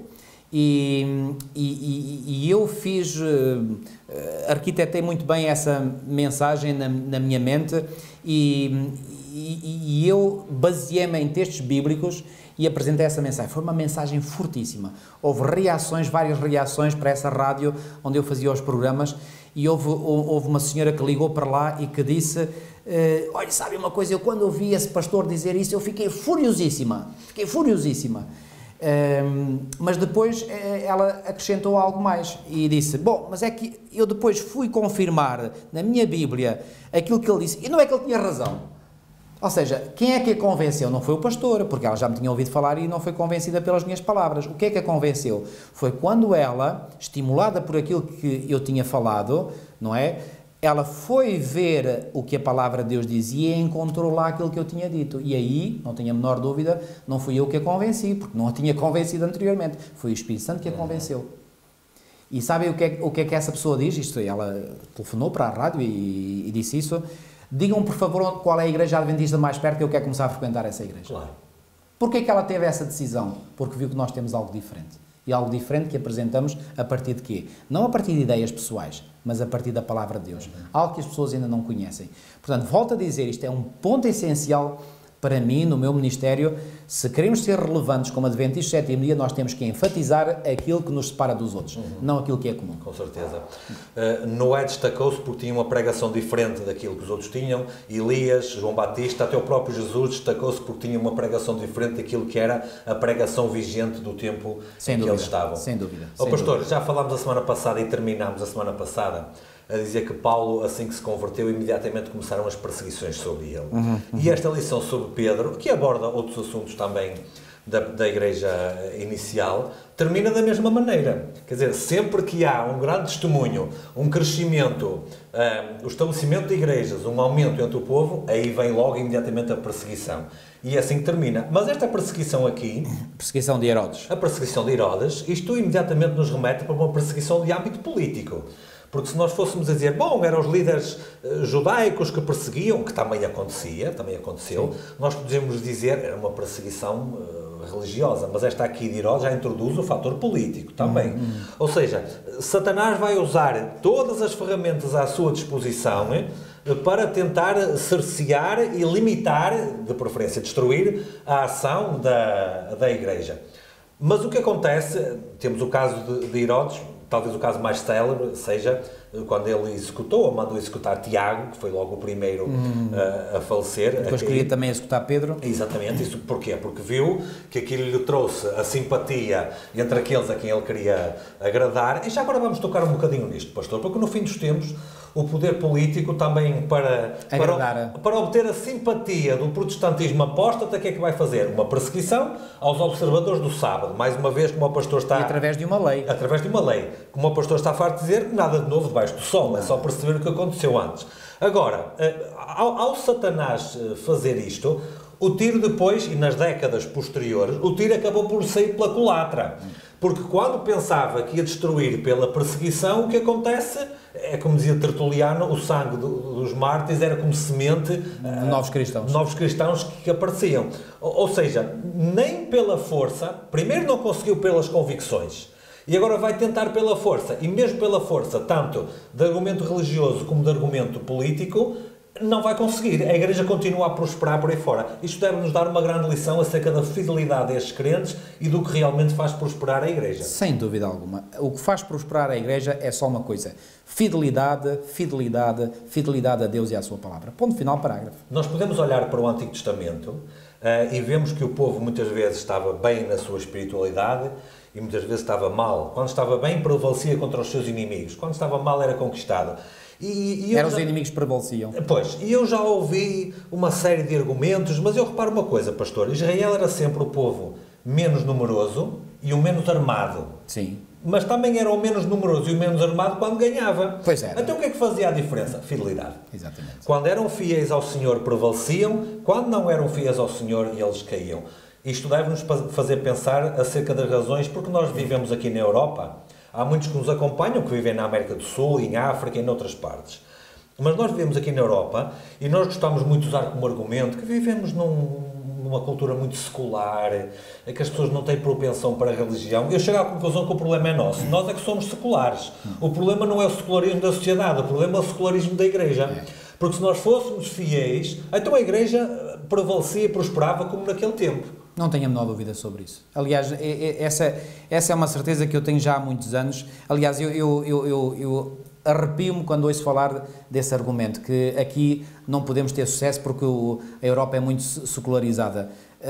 E, e, e, e eu fiz, uh, arquitetei muito bem essa mensagem na, na minha mente e, e, e eu baseei-me em textos bíblicos e apresentei essa mensagem. Foi uma mensagem fortíssima. Houve reações, várias reações para essa rádio onde eu fazia os programas e houve, houve uma senhora que ligou para lá e que disse: eh, olha, sabe uma coisa, eu quando ouvi esse pastor dizer isso, eu fiquei furiosíssima, fiquei furiosíssima. Um, mas depois eh, ela acrescentou algo mais e disse: bom, mas é que eu depois fui confirmar na minha Bíblia aquilo que ele disse, e não é que ele tinha razão. Ou seja, quem é que a convenceu? Não foi o pastor, porque ela já me tinha ouvido falar e não foi convencida pelas minhas palavras. O que é que a convenceu? Foi quando ela, estimulada por aquilo que eu tinha falado, não é? Ela foi ver o que a palavra de Deus dizia e encontrou lá aquilo que eu tinha dito. E aí, não tenho a menor dúvida, não fui eu que a convenci, porque não a tinha convencido anteriormente. Foi o Espírito Santo que a convenceu. E sabem o que é, o que, é que essa pessoa diz? Isto, ela telefonou para a rádio e, e disse isso. Digam, por favor, qual é a igreja adventista mais perto que eu quero começar a frequentar essa igreja. Claro. Porquê que ela teve essa decisão? Porque viu que nós temos algo diferente. E algo diferente que apresentamos a partir de quê? Não a partir de ideias pessoais, mas a partir da palavra de Deus. Algo que as pessoas ainda não conhecem. Portanto, volto a dizer, isto é um ponto essencial para mim, no meu ministério. Se queremos ser relevantes como adventistas do sétimo dia, nós temos que enfatizar aquilo que nos separa dos outros, uhum. não aquilo que é comum. Com certeza. Uh, Noé destacou-se porque tinha uma pregação diferente daquilo que os outros tinham. Elias, João Batista, até o próprio Jesus destacou-se porque tinha uma pregação diferente daquilo que era a pregação vigente do tempo sem em dúvida, que eles estavam. Sem dúvida. Ó, sem pastor, dúvida. já falámos a semana passada e terminámos a semana passada a dizer que Paulo, assim que se converteu, imediatamente começaram as perseguições sobre ele. Uhum, uhum. E esta lição sobre Pedro, que aborda outros assuntos também da, da igreja inicial, termina da mesma maneira. Quer dizer, sempre que há um grande testemunho, um crescimento, uh, o estabelecimento de igrejas, um aumento entre o povo, aí vem logo imediatamente a perseguição. E é assim que termina. Mas esta perseguição aqui... Perseguição de Herodes. A perseguição de Herodes, isto imediatamente nos remete para uma perseguição de âmbito político. Porque se nós fôssemos a dizer, bom, eram os líderes uh, judaicos que perseguiam, que também acontecia, também aconteceu, sim, nós podemos dizer, era uma perseguição uh, religiosa, mas esta aqui de Herodes já introduz o fator político também. Uhum. Ou seja, Satanás vai usar todas as ferramentas à sua disposição uh, para tentar cercear e limitar, de preferência destruir, a ação da, da Igreja. Mas o que acontece, temos o caso de, de Herodes, talvez o caso mais célebre seja quando ele executou, ou mandou executar Tiago, que foi logo o primeiro hum. a, a falecer. Depois queria também executar Pedro. Exatamente, isso porquê? Porque viu que aquilo lhe trouxe a simpatia entre aqueles a quem ele queria agradar. E já agora vamos tocar um bocadinho nisto, pastor, porque no fim dos tempos o poder político também para, para, para obter a simpatia do protestantismo apóstata, o que é que vai fazer? Uma perseguição aos observadores do sábado. Mais uma vez, como o pastor está... E através de uma lei. Através de uma lei. Como o pastor está farto de dizer, nada de novo debaixo do sol, não. É só perceber o que aconteceu antes. Agora, ao, ao Satanás fazer isto, o tiro depois, e nas décadas posteriores, o tiro acabou por sair pela culatra. Porque quando pensava que ia destruir pela perseguição, o que acontece... É como dizia Tertuliano, o sangue do, dos mártires era como semente de novos cristãos, novos cristãos que apareciam. Ou, ou seja, nem pela força, primeiro não conseguiu pelas convicções, e agora vai tentar pela força, e mesmo pela força, tanto de argumento religioso como de argumento político, não vai conseguir. A Igreja continua a prosperar por aí fora. Isto deve-nos dar uma grande lição acerca da fidelidade destes crentes e do que realmente faz prosperar a Igreja. Sem dúvida alguma. O que faz prosperar a Igreja é só uma coisa. Fidelidade, fidelidade, fidelidade a Deus e à sua palavra. Ponto final, parágrafo. Nós podemos olhar para o Antigo Testamento uh, e vemos que o povo muitas vezes estava bem na sua espiritualidade e muitas vezes estava mal. Quando estava bem, prevalecia contra os seus inimigos. Quando estava mal, era conquistado. E, e Eram já... os inimigos que prevaleciam. Pois, e eu já ouvi uma série de argumentos, mas eu reparo uma coisa, pastor, Israel era sempre o povo menos numeroso e o menos armado. Sim. Mas também era o menos numeroso e o menos armado quando ganhava. Pois era. Então o que é que fazia a diferença? Fidelidade. Exatamente. Quando eram fiéis ao Senhor, prevaleciam. Quando não eram fiéis ao Senhor, eles caíam. Isto deve-nos fazer pensar acerca das razões porque nós vivemos aqui na Europa. Há muitos que nos acompanham, que vivem na América do Sul, em África e em outras partes. Mas nós vivemos aqui na Europa e nós gostamos muito de usar como argumento que vivemos num, numa cultura muito secular, é que as pessoas não têm propensão para a religião. Eu chego à conclusão que o problema é nosso. Nós é que somos seculares. O problema não é o secularismo da sociedade, o problema é o secularismo da Igreja. Porque se nós fôssemos fiéis, então a Igreja prevalecia e prosperava como naquele tempo. Não tenho a menor dúvida sobre isso. Aliás, essa, essa é uma certeza que eu tenho já há muitos anos. Aliás, eu, eu, eu, eu, eu arrepio-me quando ouço falar desse argumento, que aqui não podemos ter sucesso porque o, a Europa é muito secularizada.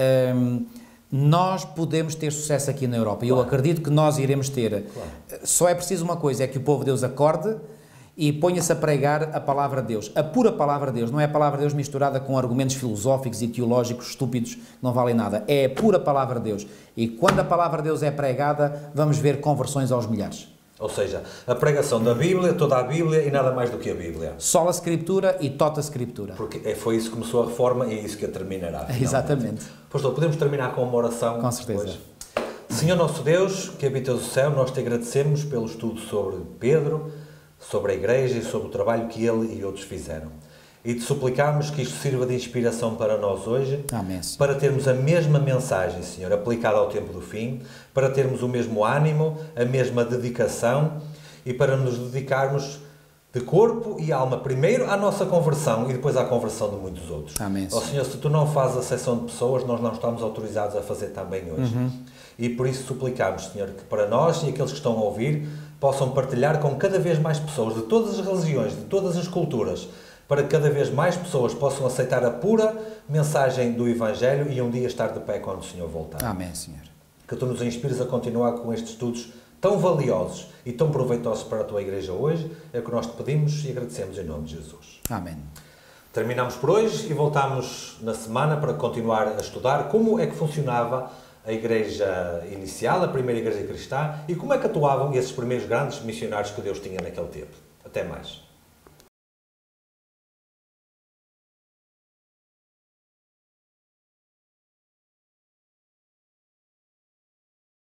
Um, nós podemos ter sucesso aqui na Europa e claro. Eu acredito que nós iremos ter. Claro. Só é preciso uma coisa, é que o povo de Deus acorde e ponha-se a pregar a palavra de Deus, a pura palavra de Deus, não é a palavra de Deus misturada com argumentos filosóficos e teológicos estúpidos que não valem nada, é a pura palavra de Deus. E quando a palavra de Deus é pregada, vamos ver conversões aos milhares. Ou seja, a pregação da Bíblia, toda a Bíblia e nada mais do que a Bíblia. Sola Scriptura e tota Scriptura. Porque foi isso que começou a reforma e é isso que a terminará. Finalmente. Exatamente. Pastor, podemos terminar com uma oração? Com certeza. Depois? Senhor nosso Deus, que habitas o céu, nós te agradecemos pelo estudo sobre Pedro, sobre a Igreja e sobre o trabalho que ele e outros fizeram. E te suplicamos que isto sirva de inspiração para nós hoje, Amém, para termos a mesma mensagem, Senhor, aplicada ao tempo do fim, para termos o mesmo ânimo, a mesma dedicação e para nos dedicarmos de corpo e alma, primeiro à nossa conversão e depois à conversão de muitos outros. Amém. Ó Senhor, se tu não fazes acepção de pessoas, nós não estamos autorizados a fazer também hoje. Uhum. E por isso suplicamos, Senhor, que para nós e aqueles que estão a ouvir, possam partilhar com cada vez mais pessoas de todas as religiões, de todas as culturas, para que cada vez mais pessoas possam aceitar a pura mensagem do Evangelho e um dia estar de pé quando o Senhor voltar. Amém, Senhor. Que tu nos inspires a continuar com estes estudos tão valiosos e tão proveitosos para a tua Igreja hoje, é o que nós te pedimos e agradecemos em nome de Jesus. Amém. Terminamos por hoje e voltamos na semana para continuar a estudar como é que funcionava a igreja inicial, a primeira igreja cristã, e como é que atuavam esses primeiros grandes missionários que Deus tinha naquele tempo? Até mais.